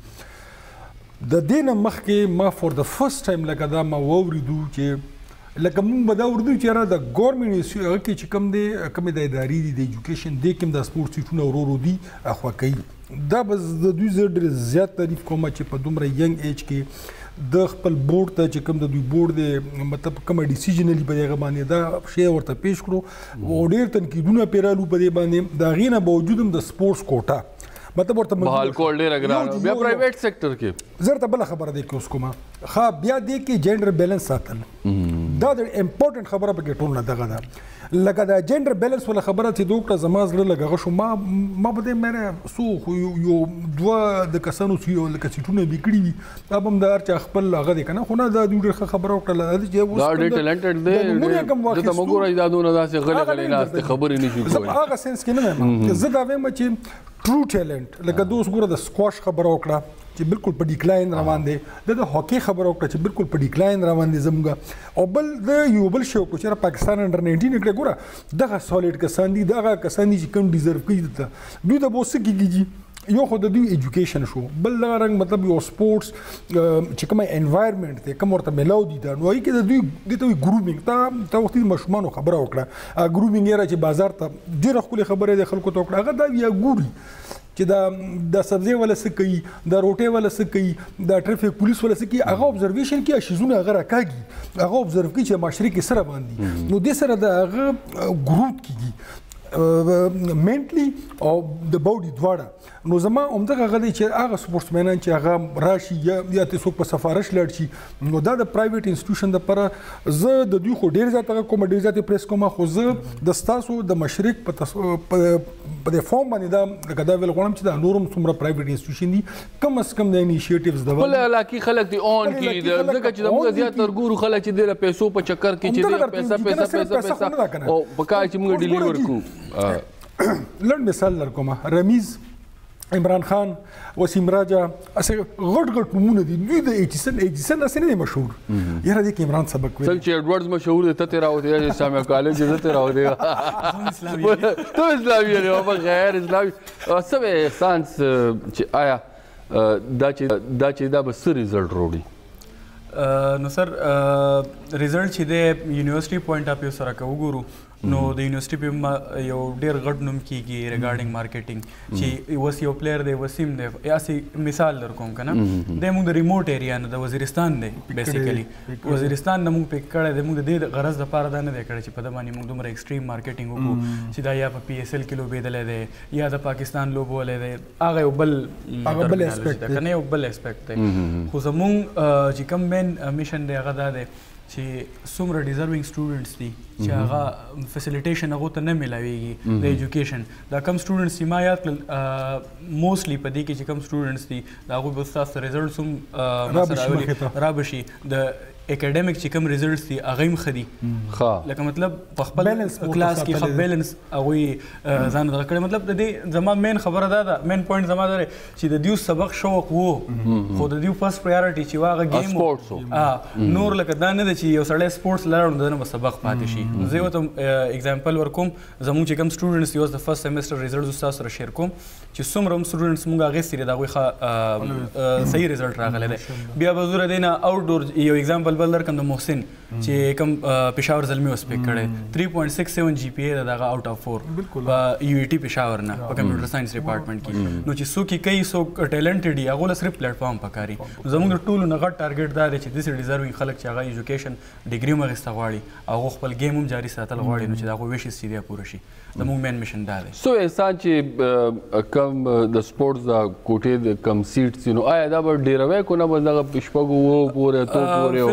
د دې نه مخکې ما فور د فرست ټایم لکه دا ما واوریدو چې لکه مونږ به دا اردو چې را د ګورنمنټ هغه کې چې کوم دی کومې د ادارې دي د ایجوکیشن دی کوم د سپورټ سیټونه ورو دي اخوا کوي. دا به د دوی زه ډېر زیات تعریف کوم چې په دومره ینګ ایج کې د خپل بورډ ته چې کوم د دوی بورډ دی مطلب کومه ډیسیژنلی په دغه باندې دا شی ورته پیش کړو او ډېر تنقیدونه پیرالو په دې باندې. د هغې نه باوجود هم د سپورټس کوټه مطلب ورته بحال کول ډېره ګرانه بیا پرایویټ سیکټر کې زه درته بله خبره دی کې اوس کومه ښه بیا دی کې جینډر بیلنس ساتل دا د امپورټنټ خبره پکې ټول نه دغه ده. لکه د جینډر بیلنس ولا خبره چې دوکړه زما زړه لګغه شو ما به دې مېره سو یو دوه د کسانو لکه سیټونه لیکړي وي دا به هم د هر چا خپل هغه دی که نه خو نه دا دوی ډېر خبره وکړله دا ډېر ټیلنټډ دی دلته مه ګورئ دا دونه داسې غلې ناستې خبرې نه شي کولی. زه هغه سینس کې نه وایم زه دا وایم چې ټرو ټیلنټ لکه دوی اوس ګوره د سکواش خبره وکړه چې بالکل په ډیکلاین روان دی، د هاکي خبره وکړه چې بالکل په ډیکلاین روان دی زموږ، او بل د یو بل شی وکړو چې پاکستان انډر 19 کړه ګوره دغه سالډ کسان دي دغه کسان دي چې کوم ډیزرو کوي دوی د بوس کېږي یو خو د دوی ایجوکیشن شو بل دغه رنګ مطلب یو سپورټس چې کومه انوایرمنټ دی کوم ورته ملاو دي دا نو هغې کې د دوی دې ته وایي ګرومینګ تا وختي د ماشومانو خبره وکړه ګرومینګ یې را چې بازار ته ډېره ښکلې خبره دی خلکو ته وکړه هغه دا بیا ګوري چې د سبزی ولا څه کوي د روټۍ ولا څه کوي د ټریفیک پولیس ولا څه کوي هغه ابزرویشن کې شیزونه هغه راکاږي هغه ابزرو کوي چې معاشرې کې سره باندې نو دې سره د هغه ګروت کېږي منټلی او د باډي دواړه. نو زما همدغه هغه دی چې هغه سپورټسمینان چې هغه راشي یا ته څوک په سفارش لاړ شي نو دا د پرایویټ انسټیټیوشن دپاره زه د دوی خو ډېر زیات هغه کوم ډېر زیات پریس کوم خو زه د ستاسو د مشرق په دې فارم باندې دا لکه دا ویل غواړم چې دا نور هم څومره پرایویټ انسټیټیوشن دي کم از کم د انیشیټیوز د خپل علاقې خلک دي اون کړي ځکه چې زموږ زیاتره ګورو خلک چې د پیسو په چکر کې چې پیسه او په کار چې موږ ډیلیور کوو. لنډ مثال درکوم رمیز عمران خان وسیم راجا اسه غټ نمونه دي دوی د ایجسن اسه نه مشهور یاره دې کې عمران سبق ویل څنګه چې ایڈورډز مشهور دي ته راو دی سامع کالج ته راو دی تو اسلامي دی او غیر اسلامي سبه احسان چې آیا دا چې به څه ریزلټ وروړي. نو سر ریزلټ چې د یونیورسيټي پوینټ اپ یو سره وګورو نو د یونیورسيټي په یو ډېر غټ نوم کېږي ریګارډینګ مارکیټینګ چې اوس یو پلیئر دی وسیم دی یاسې مثال در کوم که نه دی موږ د ریموټ ایریا نه د وزیرستان دی بیسیکلي وزیرستان نه موږ پک کړی دی موږ د دې غرض دپاره دا نه دی کړی چې په ده باندې موږ دومره ایکسټریم مارکیټینګ وکړو چې دا یا په PSL کې لوبېدلی دی یا د پاکستان لوبولی دی هغه یو بل ټرمینالوجي ده که نه یو بل اسپیکټ دی خو زموږ چې کوم مین میشن دی هغه دا دی چې څومره ډیزروینګ سټوډنټس دي چې هغه فیسیلیټیشن هغو ته نه میلاویږي د ایجوکیشن دا کم سټوډنټس چې ما یاد کړل موسټلی په دې کې چې کم سټوډنټس دي د هغوی به ستاسو ریزلټس هم رابشي د اکیډمیک چې کوم ریزلټس دي هغه هم ښه دي لکه مطلب په خپل کلاس کې ښه بیلنس هغوی ځان دغه کړی مطلب د دې زما مین خبره دا ده مین پوینټ زما دا دی چې د دوی سبق شوق و خو د دوی فرست پرایورټي چې هغه ګیم نور لکه دا نه ده چې یو سړی سپورټس لاړ نو د نه به سبق پاتې شي. زه یو ته اګزامپل ورکوم زموږ چې کوم سټوډنټس دي اوس د فرست سیمسټر ریزلټس ستاسو سره شیر کوم چې څومره هم سټوډنټس موږ اخیستي دي د هغوی ښه صحیح ریزلټ راغلی دی. بیا به زه د نه آوټ ډور یو اګزامپل بل درکم د محسن چې کوم پېښور زلمي اوس پک کړی 3.67 GPA ده دغه آوټ اف 4 په UAT پېښور نه په کمپیوټر ساينس ډپارټمنټ کې نو چې څوک یې کوي څوک ټیلنټډ دي هغو له صرف پلیټفارم پکاري. زموږ د ټولو نه غټ ټارګېټ دا دی چې داسې ډیزروینګ خلک چې هغه ایجوکیشن ډیګري هم اخیسته غواړي هغو خپل ګیم هم جاري ساتل غواړي نو چې د هغو ویشز چې دی پوره شي زموږ مین میشن دا دی. سو انسان چې کم د سپورټس د کوټې د کم سیټس نو آیا دا به ډېروی کو نه به دغه شپږو اوو پورې اتو پورې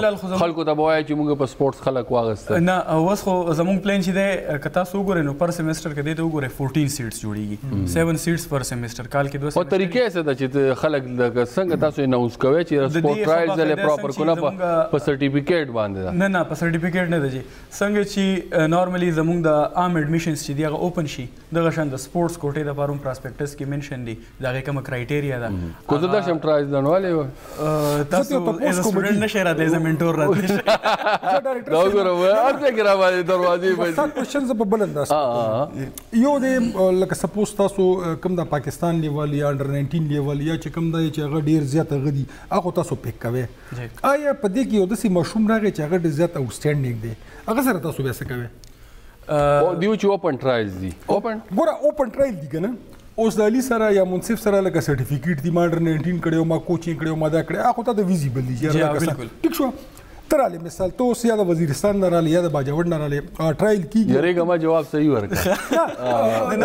فلحال خو خلکو ته به وایي چې موږ په سپورټس خلک واغسته نه اوس خو زموږ پلان چې دی که تاسو وګورئ نو پر سیمسټر کې دی ته وګورئ 14 سیټس جوړیږي 7 سیټس پر سیمسټر کال کې 2 او طریقې څه ده چې خلک څنګه تاسو اناونس کوئ چې سپورټ ټرایلز یې پراپر کو نه په سرټیفیکیټ باندې نه په سرټیفیکیټ نه دی جی څنګه چې نارملی زموږ د عام ایډمیشنز چې دی هغه اوپن شي دغه شان د سپورټس کوټې د پاروم پراسپیکټس کې منشن دی دا هغه کوم کرایټیریا ده کو زه درشم ټرایلز لنواله تاسو ایز سټوډنټ نشه راځي زه منټور راځي دا وګورم ارته کې را باندې دروازې باندې سات کوېشنز په بل انداز یو دی لکه سپوز تاسو کوم د پاکستان لیول یا انډر 19 لیول یا چې کوم دی چې هغه ډیر زیات غدي هغه تاسو پیک کوئ آیا په دې کې یو داسې مشروم راغی چې هغه ډیر زیات اوټسټینډینګ دی هغه سره تاسو بیا څه کوئ دیو چې اوپن ټرایلز دي ګوره اوپن ټرایل دي که نه اوس د علي سره یا منصف سره لکه سرټیفیکیټ دي ما انډر 19 کړی ما کوچینګ کړی ما دا کړی هغه ته د ویزیبل دي ټیک شو ته رالی مثال ته اوس یا د وزیرستان نه رالی یا د باجوړ نه رالی ټرایل کېږي یارېږه ما جواب صحیح ورکړه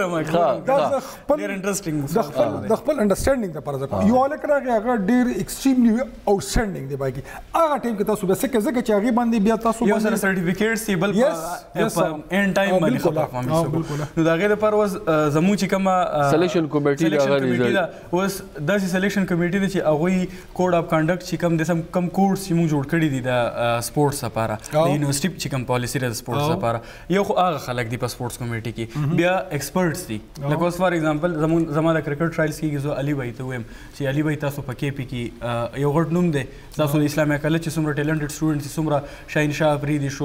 د خپل انډرسټینډینګ دپاره زه کوم یو هلک راغی هغه ډېر ایکسټریملی اوټسټینډینګ دی باقي هغه ټایم کې تاسو بیا څه کوئ ځکه چې هغې باندې بیا تاسو یو سره سرټیفیکیټ سي بل په اینډ ټایم باندې خو پرفارمنس نو د هغې دپاره اوس زموږ چې کومه سلیکشن کمیټي د هغه ریزلټ اوس داسې سلیکشن کمیټي ده چې هغوی کوډ اف کنډکټ چې کوم د کوم کوډس چې موږ جوړ کړي دي د سپورټس لپاره د یونیورسيټي چې کوم پالیسی ده د سپورټس لپاره یو خو هغه خلک دي په سپورټس کمیټي کې بیا ایکسپرټس دي لکه اوس فار ایگزامپل زما د کرکټ ټرایلز کېږي زه علي بھائی ته وایم چې علي بھائی تاسو په کې پی کې یو غټ نوم دی تاسو د اسلامي کالج چې څومره ټیلنټډ سټوډنټ دي څومره شاهین شاه افریدي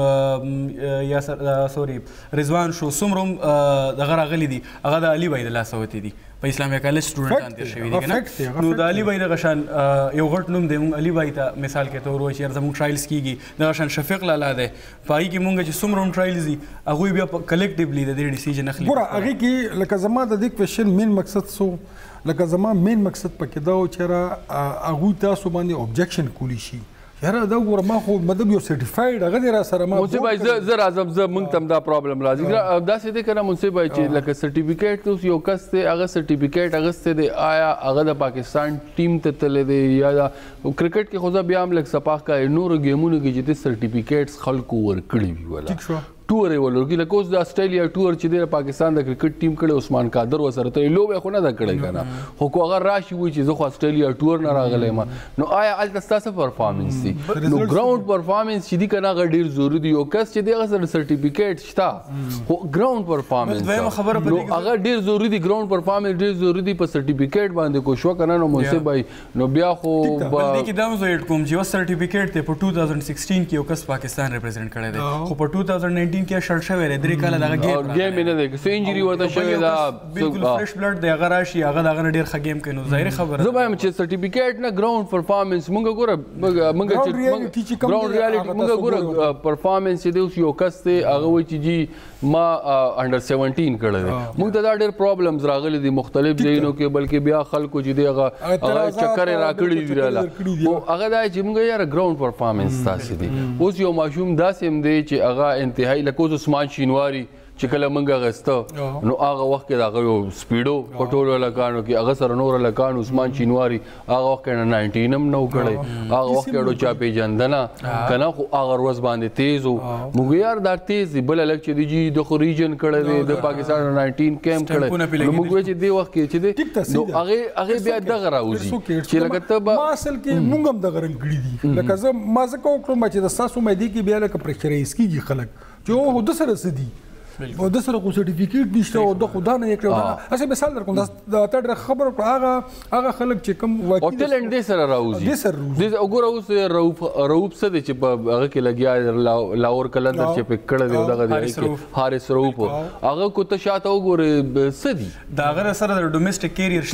شو یا سوري رضوان شو څومره دغه راغلي دي هغه د علي بھائی د لاسه وتې دي په اسلامي کالج سټوډنټان تیر شوي دي که نه نو د علي بھائی دغه شان یو غټ نوم دی مونږ علي بھائی ته مثال کې ته ور وایو چې یار زموږ ټرایلز کېږي دغه شان شفیق لالا دی په هغې کې مونږ چې څومره هم ټرایلز دي هغوی بیا کلیکټیولی د دې ډیسیژن اخلي ګوره هغې کې لکه زما د دې کوېشن مین مقصد څه و لکه زما مین مقصد پکې دا و چې یاره هغوی تاسو باندې اوبجیکشن کولی شي یاره دا وګوره ما خو مطلب یو سرټیفاید هغه دی را سره ما منصف بھائی زه راځم زه موږ ته هم دا پرابلم راځي داسې دی که نه منصف بھائی چې لکه سرټیفیکیټ اوس یو کس دی هغه سرټیفیکیټ اخیستی دی آیا هغه د پاکستان ټیم ته تللی دی یا کرکټ کې خو زه بیا هم لږ سپاح کوي نورو گیمونو کې چې د سرټیفیکیټس خلکو ورکړي وي ولا ټور یې ولرګي لکه اوس د اسټرالیا ټور چې دی پاکستان د کرکټ ټیم کړی عثمان قادر ورسره ته یې لوبې خو نه ده کړی که نه خو که هغه راشي وایي چې زه خو اسټرالیا ټور نه راغلی یم نو آیا هلته ستا څه پرفارمنس دي نو ګراؤنډ پرفارمنس چې دي که نه هغه ډېر ضروري دي یو کس چې دی هغه سره سرټیفیکیټ شته خو ګراؤنډ پرفارمنس نو هغه ډېر ضروري دي ګراؤنډ پرفارمنس ډېر ضروري دي په سرټیفیکیټ باندې کو شوه که نه نو منصف بھائی نو بیا خو دې کې دا مزه ایډ کوم چې یو سرټیفیکیټ دی په 2016 کې یو کس پاکستان ریپرزینټ کړی دی خو په 2019 کې شړ شوی درې کاله دغه گیم یې نه دی که څه انجري ورته شوې ده بالکل فرش بلډ دی هغه راشي هغه د هغه نه ډېر ښه گیم کوي نو ظاهري خبره زه وایم چې سرټیفیکیټ نه ګراؤنډ پرفارمنس مونږ ګوره مونږ چې ګراؤنډ ریالټي مونږ ګوره پرفارمنس چې دی اوس یو کس دی هغه وایي چې جی ما انډر 17 کړی دی مونږ ته دا ډېر پرابلمز راغلي دي مختلف ځایونو کې بلکې بیا خلکو چې دی هغه چکر یې راکړي دي راله خو هغه دا چې مونږ یاره ګراؤنډ پرفارمنس ستاسې دی اوس یو ماشوم داسې هم دی چې هغه انتهایي لکه اوس عثمان شینواري چې کله موږ اخیسته نو هغه وخت کې د هغه یو سپیډو په ټولو هلکانو کې هغه سره نور هلکان عثمان چینواري هغه وخت کې نه 19 هم نه و کړی هغه وخت کې اډو چا پېژندنه که نه خو هغه ورځ باندې تیز و موږ یار دا تیز دی بل هلک چې دی جي د خو ریجن کړی دی د پاکستان 19 کیمپ کړی نو موږ وایو چې دې وخت کې چې دی نو هغې بیا دغه راوځي چې لکه ته به ما اصل کې موږ هم دغه رنګ کړي دي لکه زه ما ځکه وکړم چې د ستاسو مایدې کې بیا لکه پریکچرایز کېږي خلک چې او د سره څه دي او د سره خو سرټیفیکیټ نشته او د خدا نه یې کړی اصل مثال درکوم دا ته ډېره خبره کړه هغه خلک چې کوم او ټیلنټ دې سره راوځي وګوره اوس روپ څه دی چې په هغه کې لګیا لاور کلندر چې پک کړی دی دغه دی حارث روپ هغه کو ته شاته وګورې څه دي د هغه سره د ډومېسټک کیریئر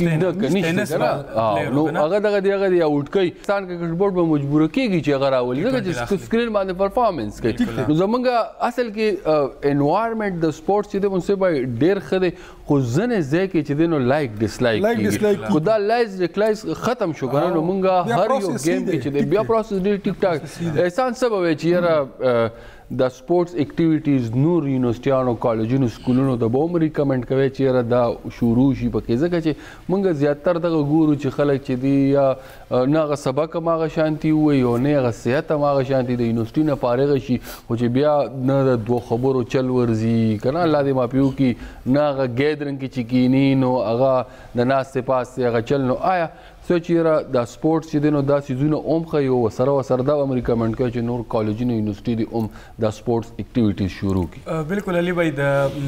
شته نو هغه دغه دی هغه آوټ کوي پاکستان کرکټ بورډ به مجبوره کېږي چې هغه راولي ځکه چې سکرین باندې پرفارمنس کوي نو زمونږ اصل کې انوایرمنټ د سپورټس چې دی منصف بھائی ډېر ښه دی خو ځنې ځای کې چې دی نو لایک ډسلایک کېږي خو دا لایک ډسلایک ختم شو که نه نو مونږ هر یو ګیم کې چې دی بیا پروسس ډېر ټیک ټاک احسان څه به وایي چې یاره د سپورټس اکټیویټیز نور یونیورسټیانو کالجونو سکولونو ته به هم ریکمنډ کوي چې یاره دا شروع شي پکې ځکه چې موږ زیاتر دغه ګورو چې خلک چې دي یا نه هغه سبق هم هغه شانتي ووایي او نه هغه صحت هم هغه شانتي د یونیورسټي نه فارغه شي خو چې بیا نه د دوه خبرو چل ورځي که نه الله دې معافي وکړي نه هغه ګیدرنګ کې چې کیني نو هغه د ناستې پاستې هغه چل نو آیا څه چې یاره دا سپورټس چې دی نو دا څیزونه هم ښیي او سره دا هم ریکمنډ کوي چې نور کالجونه یونیورسټي دي هم دا سپورټس اکټیویټیز شروع کړي بالکل علي بھائی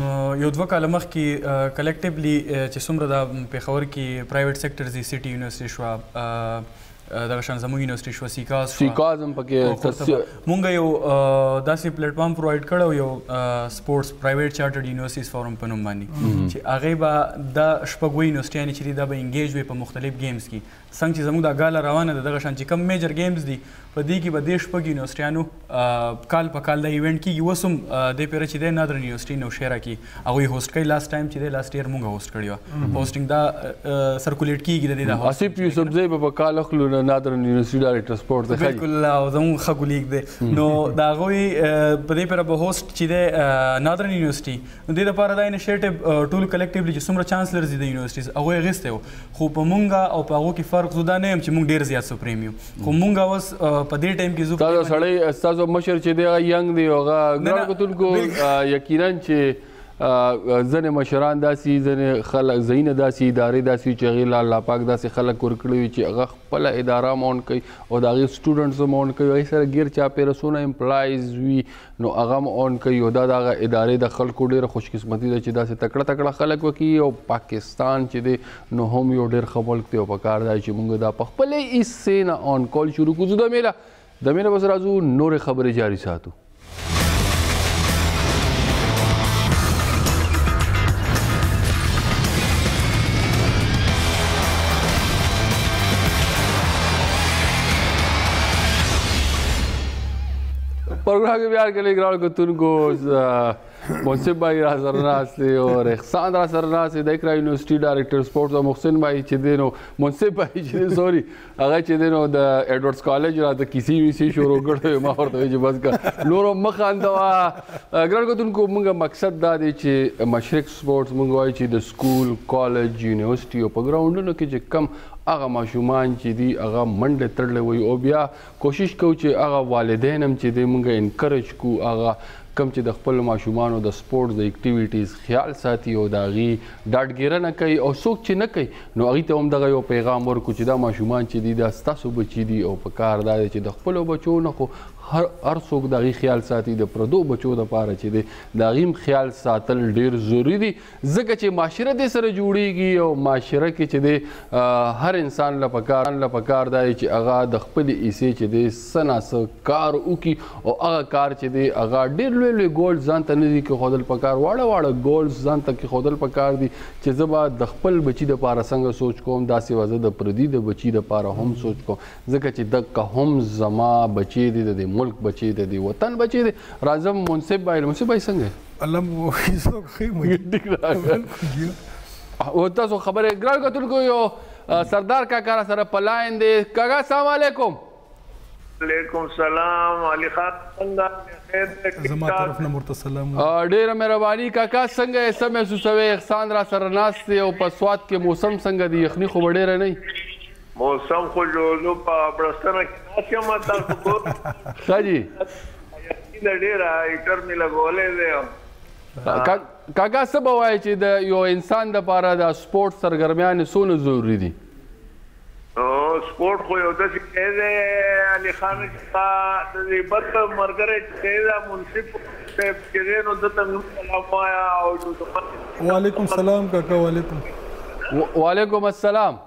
د یو دوه کاله مخکې کلیکټیولی چې څومره د پېښور کې پرایویټ سیکټرز دي سټي یونیورسټي شوه دغه شان زموږ یونیورسټي شوه سیکاز هم پکې مونږ یو داسې پلیټفارم پرووایډ کړی یو سپورټس پرایویټ چارټرډ یونیورسټیز فورم په نوم باندې چې هغې به دا شپږ انګیج یعنې چې دا به انګیج وي په مختلف ګیمز کې څنګه چې زموږ دا ګاله روانه ده دغه شان چې کوم میجر ګیمز دي په دې کې به دې شپږ یونیورسټیانو کال په کال دا ایونټ کېږي اوس هم دې پیره چې دی نادرن یونیورسټي نوشهره کې هغوی هوسټ کوي لاست ټایم چې دی لاست ایئر مونږ هوسټ کړې وه هوسټینګ دا سرکولیټ کېږي د دې دا آصف یوسفزی به په کال اخلو نادرن یونیورسټي ډایرکټر سپورټ بالکل او زموږ ښه کولیګ دی نو د هغوی په دې پیره به هوسټ چې دی نادرن یونیورسټي نو دې دپاره دا انیشیټیو ټول کلیکټیولی چې څومره چانسلرز دي د یونیورسټیز هغوی اخیستی و خو په مونږ او په هغو کې فرق زه دا نه یم چې مونږ ډېر زیات سپریم یو خو مونږ اوس په دې ټایم کې تاسو سړی ستاسو مشر چې دی هغه ینګ دی هغه ګران کتونکو یقینا چې ځینې مشران داسې ځینې خلک ځایونه داسې ادارې داسې چې هغې له الله پاک داسې خلک ورکړي وي چې هغه خپله اداره هم اون کوي او د هغې سټوډنټس هم اون کوي هغې سره ګیر چاپېره څونه امپلایز وي نو هغه هم اون کوي او دا د هغه ادارې د خلکو ډېره خوشقسمتي ده چې داسې تکړه تکړه خلک وکړي او پاکستان چې دی نو هم یو ډېر ښه ملک دی او پکار دی چې موږ دا په خپلې حصې نه اون کول شروع کړو زه د میله بس راځو نورې خبرې جاري ساتو programme के प्यार के लिए ग्राउंड को तुनको मुंसिफ भाई را سره ناست دی او احسان را سره ناست دی د اقرا یونیورسيټي ډایرکټر سپورټس او محسن भाई چې دی نو منصف भाई چې سوري هغه چې دی نو د ایډورډز کالج را د کسی وی شروع کړو ما ورته چې بس کا نور مخاندوا ګران کو تونکو موږ مقصد دا دی چې مشرق سپورټس موږ وایي چې د سکول کالج یونیورسيټي او په ګراوندونو کې چې کم هغه ماشومان چې دي هغه منډه تړلې وي او بیا کوشش کوو چې هغه والدین هم چې دی موږ انکریج کو هغه کم چې د خپل ماشومانو د سپورټس د اکټیویټیز خیال ساتي او د هغې ډاډګیرنه کوي او څوک چې نه کوي نو هغوی ته هم دغه یو پیغام ورکړو چې دا ماشومان چې دي دا ستاسو بچي دي او په کار دا دی چې د خپلو بچو نه خو هر څوک د هغې خیال ساتي د پردو بچو دپاره چې دی د هغې هم خیال ساتل ډېر ضروري دي ځکه چې معاشره دې سره جوړیږي او معاشره کې چې دی هر انسان له پکار دا دی چې هغه د خپلې حصې چې دی څه ناڅه کار وکړي او هغه کار چې دی هغه ډېر لوی ګولز ځان ته نه دي کېښودل پکار واړه ګولز ځان ته کېښودل پکار دي چې زه به د خپل بچي دپاره څنګه سوچ کوم داسې به زه د پردي د بچي دپاره هم سوچ کوم ځکه چې دغه هم زما بچی دي د ملک بچی دی وطن بچی دی راځم منصف भाई څنګه الله مو هیڅ خیر او تاسو خبره ګران کتونکو یو سردار کاکا سره پلاین دی کاکا السلام علیکم وعلیکم السلام علي خان څنګه زما طرف نه مرته سلام ډیره مهرباني کاکا څنګه څه محسوسوي احسان را سره ناست دی او په سواد کې موسم څنګه دی یخني خو ډیره نه موسم خو جو په برستانه کې چې ما تاسو کو ساجي د ډیره ایټر می لګولې دی کاکا څه به وایي چې د یو انسان دپاره د سپورټ سرګرمیانې څونه ضروري دي سپورټ خو یو داسې شی دی علي خان چې د دې بد ملګری چې دی دا منصف صاحب چې دی نو ده ته مونږ سلام وایه او وعلیکم السلام کاکا وعلیکم السلام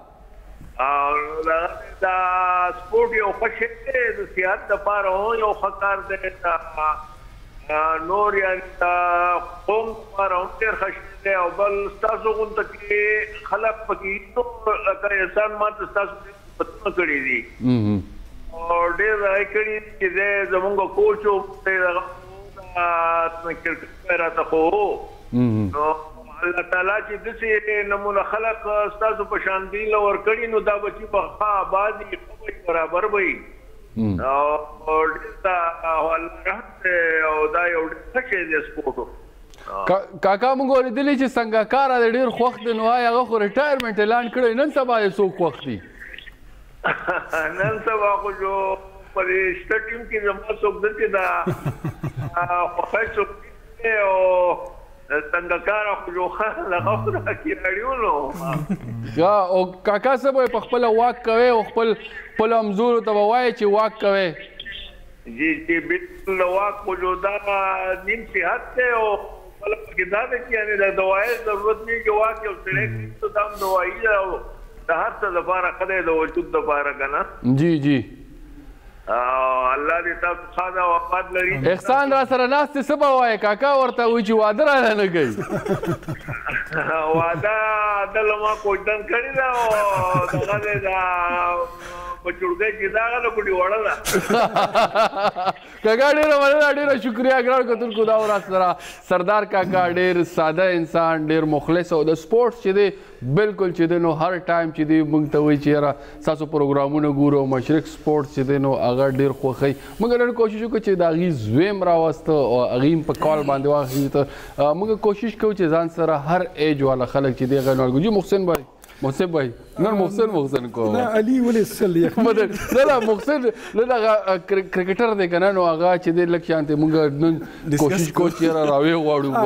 دا سپورټ یو ښه شی دی د صحت دپاره هم یو ښه کار دی نور یعنې د قوم دپاره هم ډېر ښه شی دی او بل ستاسو غونته کې خلک پکې لکه احسان ما ته ستاسو خدمتونه کړي دي او ډېر رایې کړي دي چې دی زمونږ کوچ و کرکټ راته خو نو الله تعالی چې داسې نمونه خلق ستاسو په شان دي له ورکړي نو دا بچي په ښه آباد وي ښه برابر وي او ډېر الله رحمت او دا یو ډېر ښه شی دی سپورټ کاکا موږ اورېدلي چې سنګاکاره د ډېر خوښ دی نو هغه خو ریټایرمنټ اعلان کړی نن سبا یې څوک خوښ دي نن سبا خو جو په دې شته ټیم کې زما څوک دی چې دا خوښی څوک دی او څنګهکاره خو جو هغه خو راکې راډیو نو او کاکا صاحب په خپله واک کوئ او خپلو همزورو ته به وایئ چې واک کوئ جی جی بالکل واک خو جو دا نیم صحت دی او بله پکې دا ده چې یعنې د دوایي ضرورت نه چې واک یو سړی کوي نو دا هم دوایي ده او د هر څه دپاره ښه دی د وجود دپاره که نه جی جی الله دې تاسو ښه او آباد لري احسان را سره ناست دی څه به وایې کاکا ورته وایي چې واده رانه نه کوي واده دله ما کوچدن کړې ده او دغه دی دا په چړګۍ چې دا هغه ګوډي وړه ده کاکا ډېره مننه ډېره شکریه ګران کتونکو دا ورځ سره سردار کاکا ډېر ساده انسان ډېر مخلص او د سپورټس چې دی بالکل چې دی نو هر ټایم چې دی موږ ته وایي چې یاره ستاسو پروګرامونه ګورو مشرق سپورټس چې دی نو هغه ډېر خوښوي موږ نن کوشش وکړو چې د هغې زویم راوسته او هغې هم په کال باندې واخلي ته موږ کوشش کوو چې ځان سره هر ایج والا خلک چې دی هغه نوړ جي محسن بھائی محسن بھائی نن محسن کو نه علي ولې سل نه محسن نه هغه کرکټر دی که نه نو هغه چې دی لږ شانتې موږ نن کوشش کوو چې یاره راویې غواړو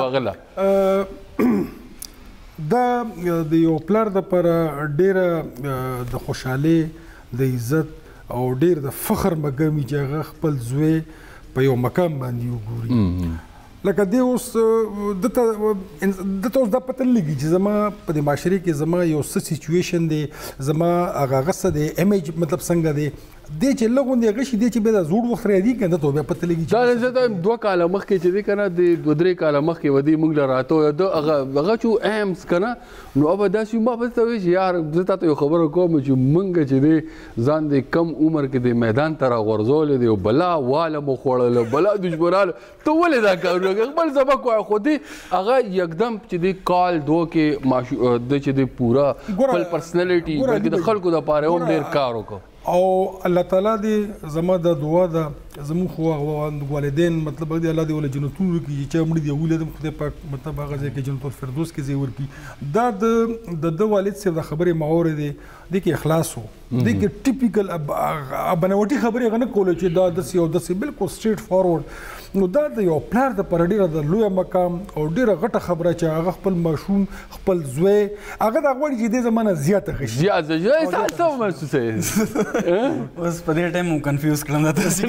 هغه دا د یو پلار دپاره ډېره د خوشحالۍ د عزت او ډېر د فخر مقام چې هغه خپل زوی په یو مقام باندې وګوري لکه دی اوس دته اوس دا پته نه لګي چې زما په دې معاشرې کې زما یو څه سچویشن دی زما هغه څه دی امیج مطلب څنګه دی دی چې لږ هغه شي دی چې بیا د زوړ وخت راځي که نه ته بیا پته لګي دا زه ته 2 کاله مخکې چې دی که نه د 2-3 کاله مخکې ودی موږ له راته د هغه چې ایمس که نه نو ابه داسې ما به ته وایي چې یار زه تا ته یو خبره کوم چې موږ چې دی ځان د کم عمر کې د میدان ته راغورځولی دی او بلا واله مو خوړله بلا دشمنانو ته ولې دا کارونه کوې خپل سبق وایه خو دی هغه یکدم چې دی کال 2 کې د چې دی پوره خپل پرسنالټي بلکې د خلکو دپاره هم ډېر کار وکړو او الله تعالی دې زما د دعا ده زموږ خو والدین مطلب دی الله دې ولې جنتون ورکړي چې مړي دی ولې خدای پاک مطلب هغه ځای کې جنت الفردوس کې ځای ورکړي دا د والد صاحب د خبرې محور دی دې کې اخلاص و دې کې ټیپیکل بناوټي خبرې هغه نه کوله چې دا داسې او داسې بالکل سټریټ فارورډ نو دا د یو پلار دپاره ډېره د لویه مقام او ډېره غټه خبره چې هغه خپل ماشوم خپل زوی هغه دا غواړي چې دې زما نه زیاته ښه شي زیاته څه محسوسوې اوس په دې ټایم کنفیوز کړم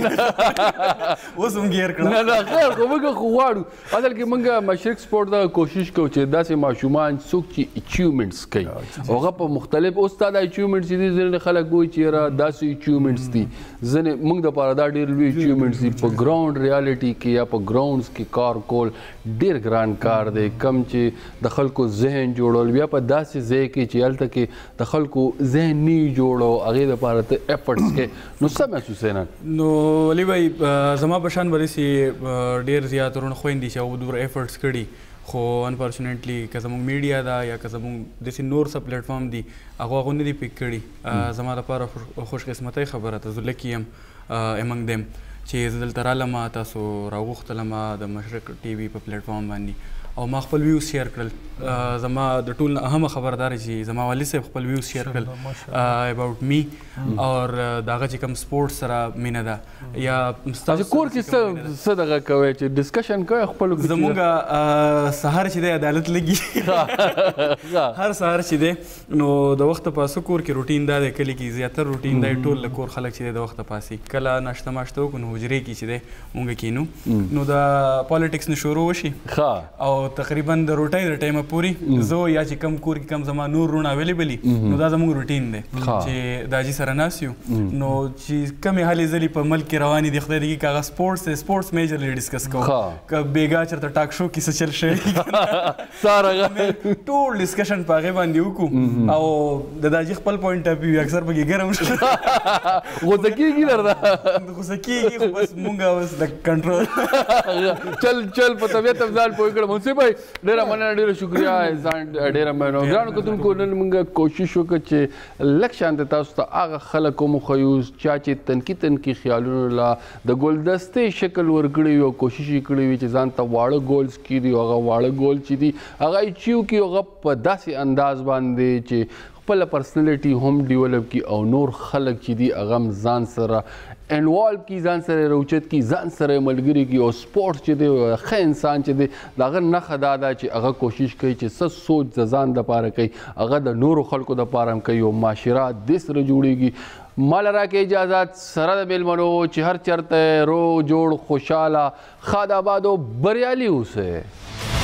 اوس هم ګیر کړم نه خیر خو موږ خو غواړو اصل کې موږ مشرق سپورټ دا کوشش کوو چې داسې ماشومان څوک چې اچیومنټس کوي او هغه په مختلف اوس تا دا اچیومنټس دي ځینې خلک وایي چې یاره داسې اچیومنټس دي ځینې موږ دپاره دا ډېر لوی اچیومنټس دي په ګراؤنډ ریالټي کې یا په ګراؤنډز کې کار کول ډېر ګران کار دی کم چې د خلکو ذهن جوړول بیا په داسې ځای کې چې هلته کې د خلکو ذهن نه جوړو هغې دپاره ته ایفرټس کې نو څه محسوسوې نن نو علي بھائی زما په شان به داسې ډېر زیات ورونه خویندې چې هغه دومره ایفرټس کړي خو انفارچونیټلی که زموږ میډیا ده یا که زموږ داسې نور څه پلیټفارم دي هغه نه دي پیک کړي زما دپاره خوش قسمتۍ خبره ده زه لکي یم امنګ دیم چې زه دلته رالم تاسو راوغوښتلم د مشرق ټي وي په پلیټفارم باندې او ما خپل ویوز شیر کړل زما د ټول اهمه خبر دا چې زما والد صاحب خپل ویوز شیر کړل اباوټ می اور د هغه چې کوم سپورټس سره مینه ده یا تاسو کور کې څه دغه کوئ چې ډسکشن کوئ خپلو کې زموږ سهار چې دی عدالت لګي هر سهار چې دی نو د وخته پاسه کور کې روټین دا دی کلي کې زیاتر روټین دی ټول له کور خلک چې دی د وخته پاسي کله ناشته ماشته وکړو نو حجرې کې چې دی مونږ کینو نو د پالیټکس نه شروع وشي او تقریبا د روټۍ د ټایمه پوري زه یا چې کم کور کې کم زما نور رونه اویلیبل نو دا زموږ روټین دی چې د حاجي سره ناست یو نو چې کمې هلې ځلې په ملک کې روانې دي خدای دې که هغه سپورټس دی سپورټس میجرلی ډسکس کوو که بېګا چېرته ټاک شو کې څه چل شوی ټول ډسکشن په هغې باندې وکړو او د حاجي خپل پوینټ اف ویو اکثر پکې ګرم شو غوسه کېږي درته غوسه کېږي خو بس مونږ اوس د کنټرول چل په طبیعت هم ځان پوه کړم بھائی ډېره مننه ډېره شکریہ ځان ډېره مننه ګرانو کتونکو نن موږ کوشش وکړو چې لږ شانته تاسو ته هغه خلک وموښیو چا چې تنکي خیالونو له د ګلدستې شکل ورکړی وي او کوشش یې کړی وي چې ځان ته واړه ګولز کړي دي او هغه واړه ګول چې دي هغه اچیو کړي هغه په داسې انداز باندې چې خپله پرسنالټي هم ډیولپ کړي او نور خلک چې دي هغه هم ځان سره انوالو کی ځان سره روچت کی ځان سره ملګري کی او سپورټ چې دی ښه انسان چې دی د هغه نښه دا ده چې هغه کوشش کوي چې څه سوچ د ځان دپاره کوي هغه د نورو خلکو دپاره هم کوي او معاشره دې سره جوړیږي مال راکې اجازت سره د میلمنو چې هر چرته روغ جوړ خوشحاله ښاد آباد او بریالي اوسئ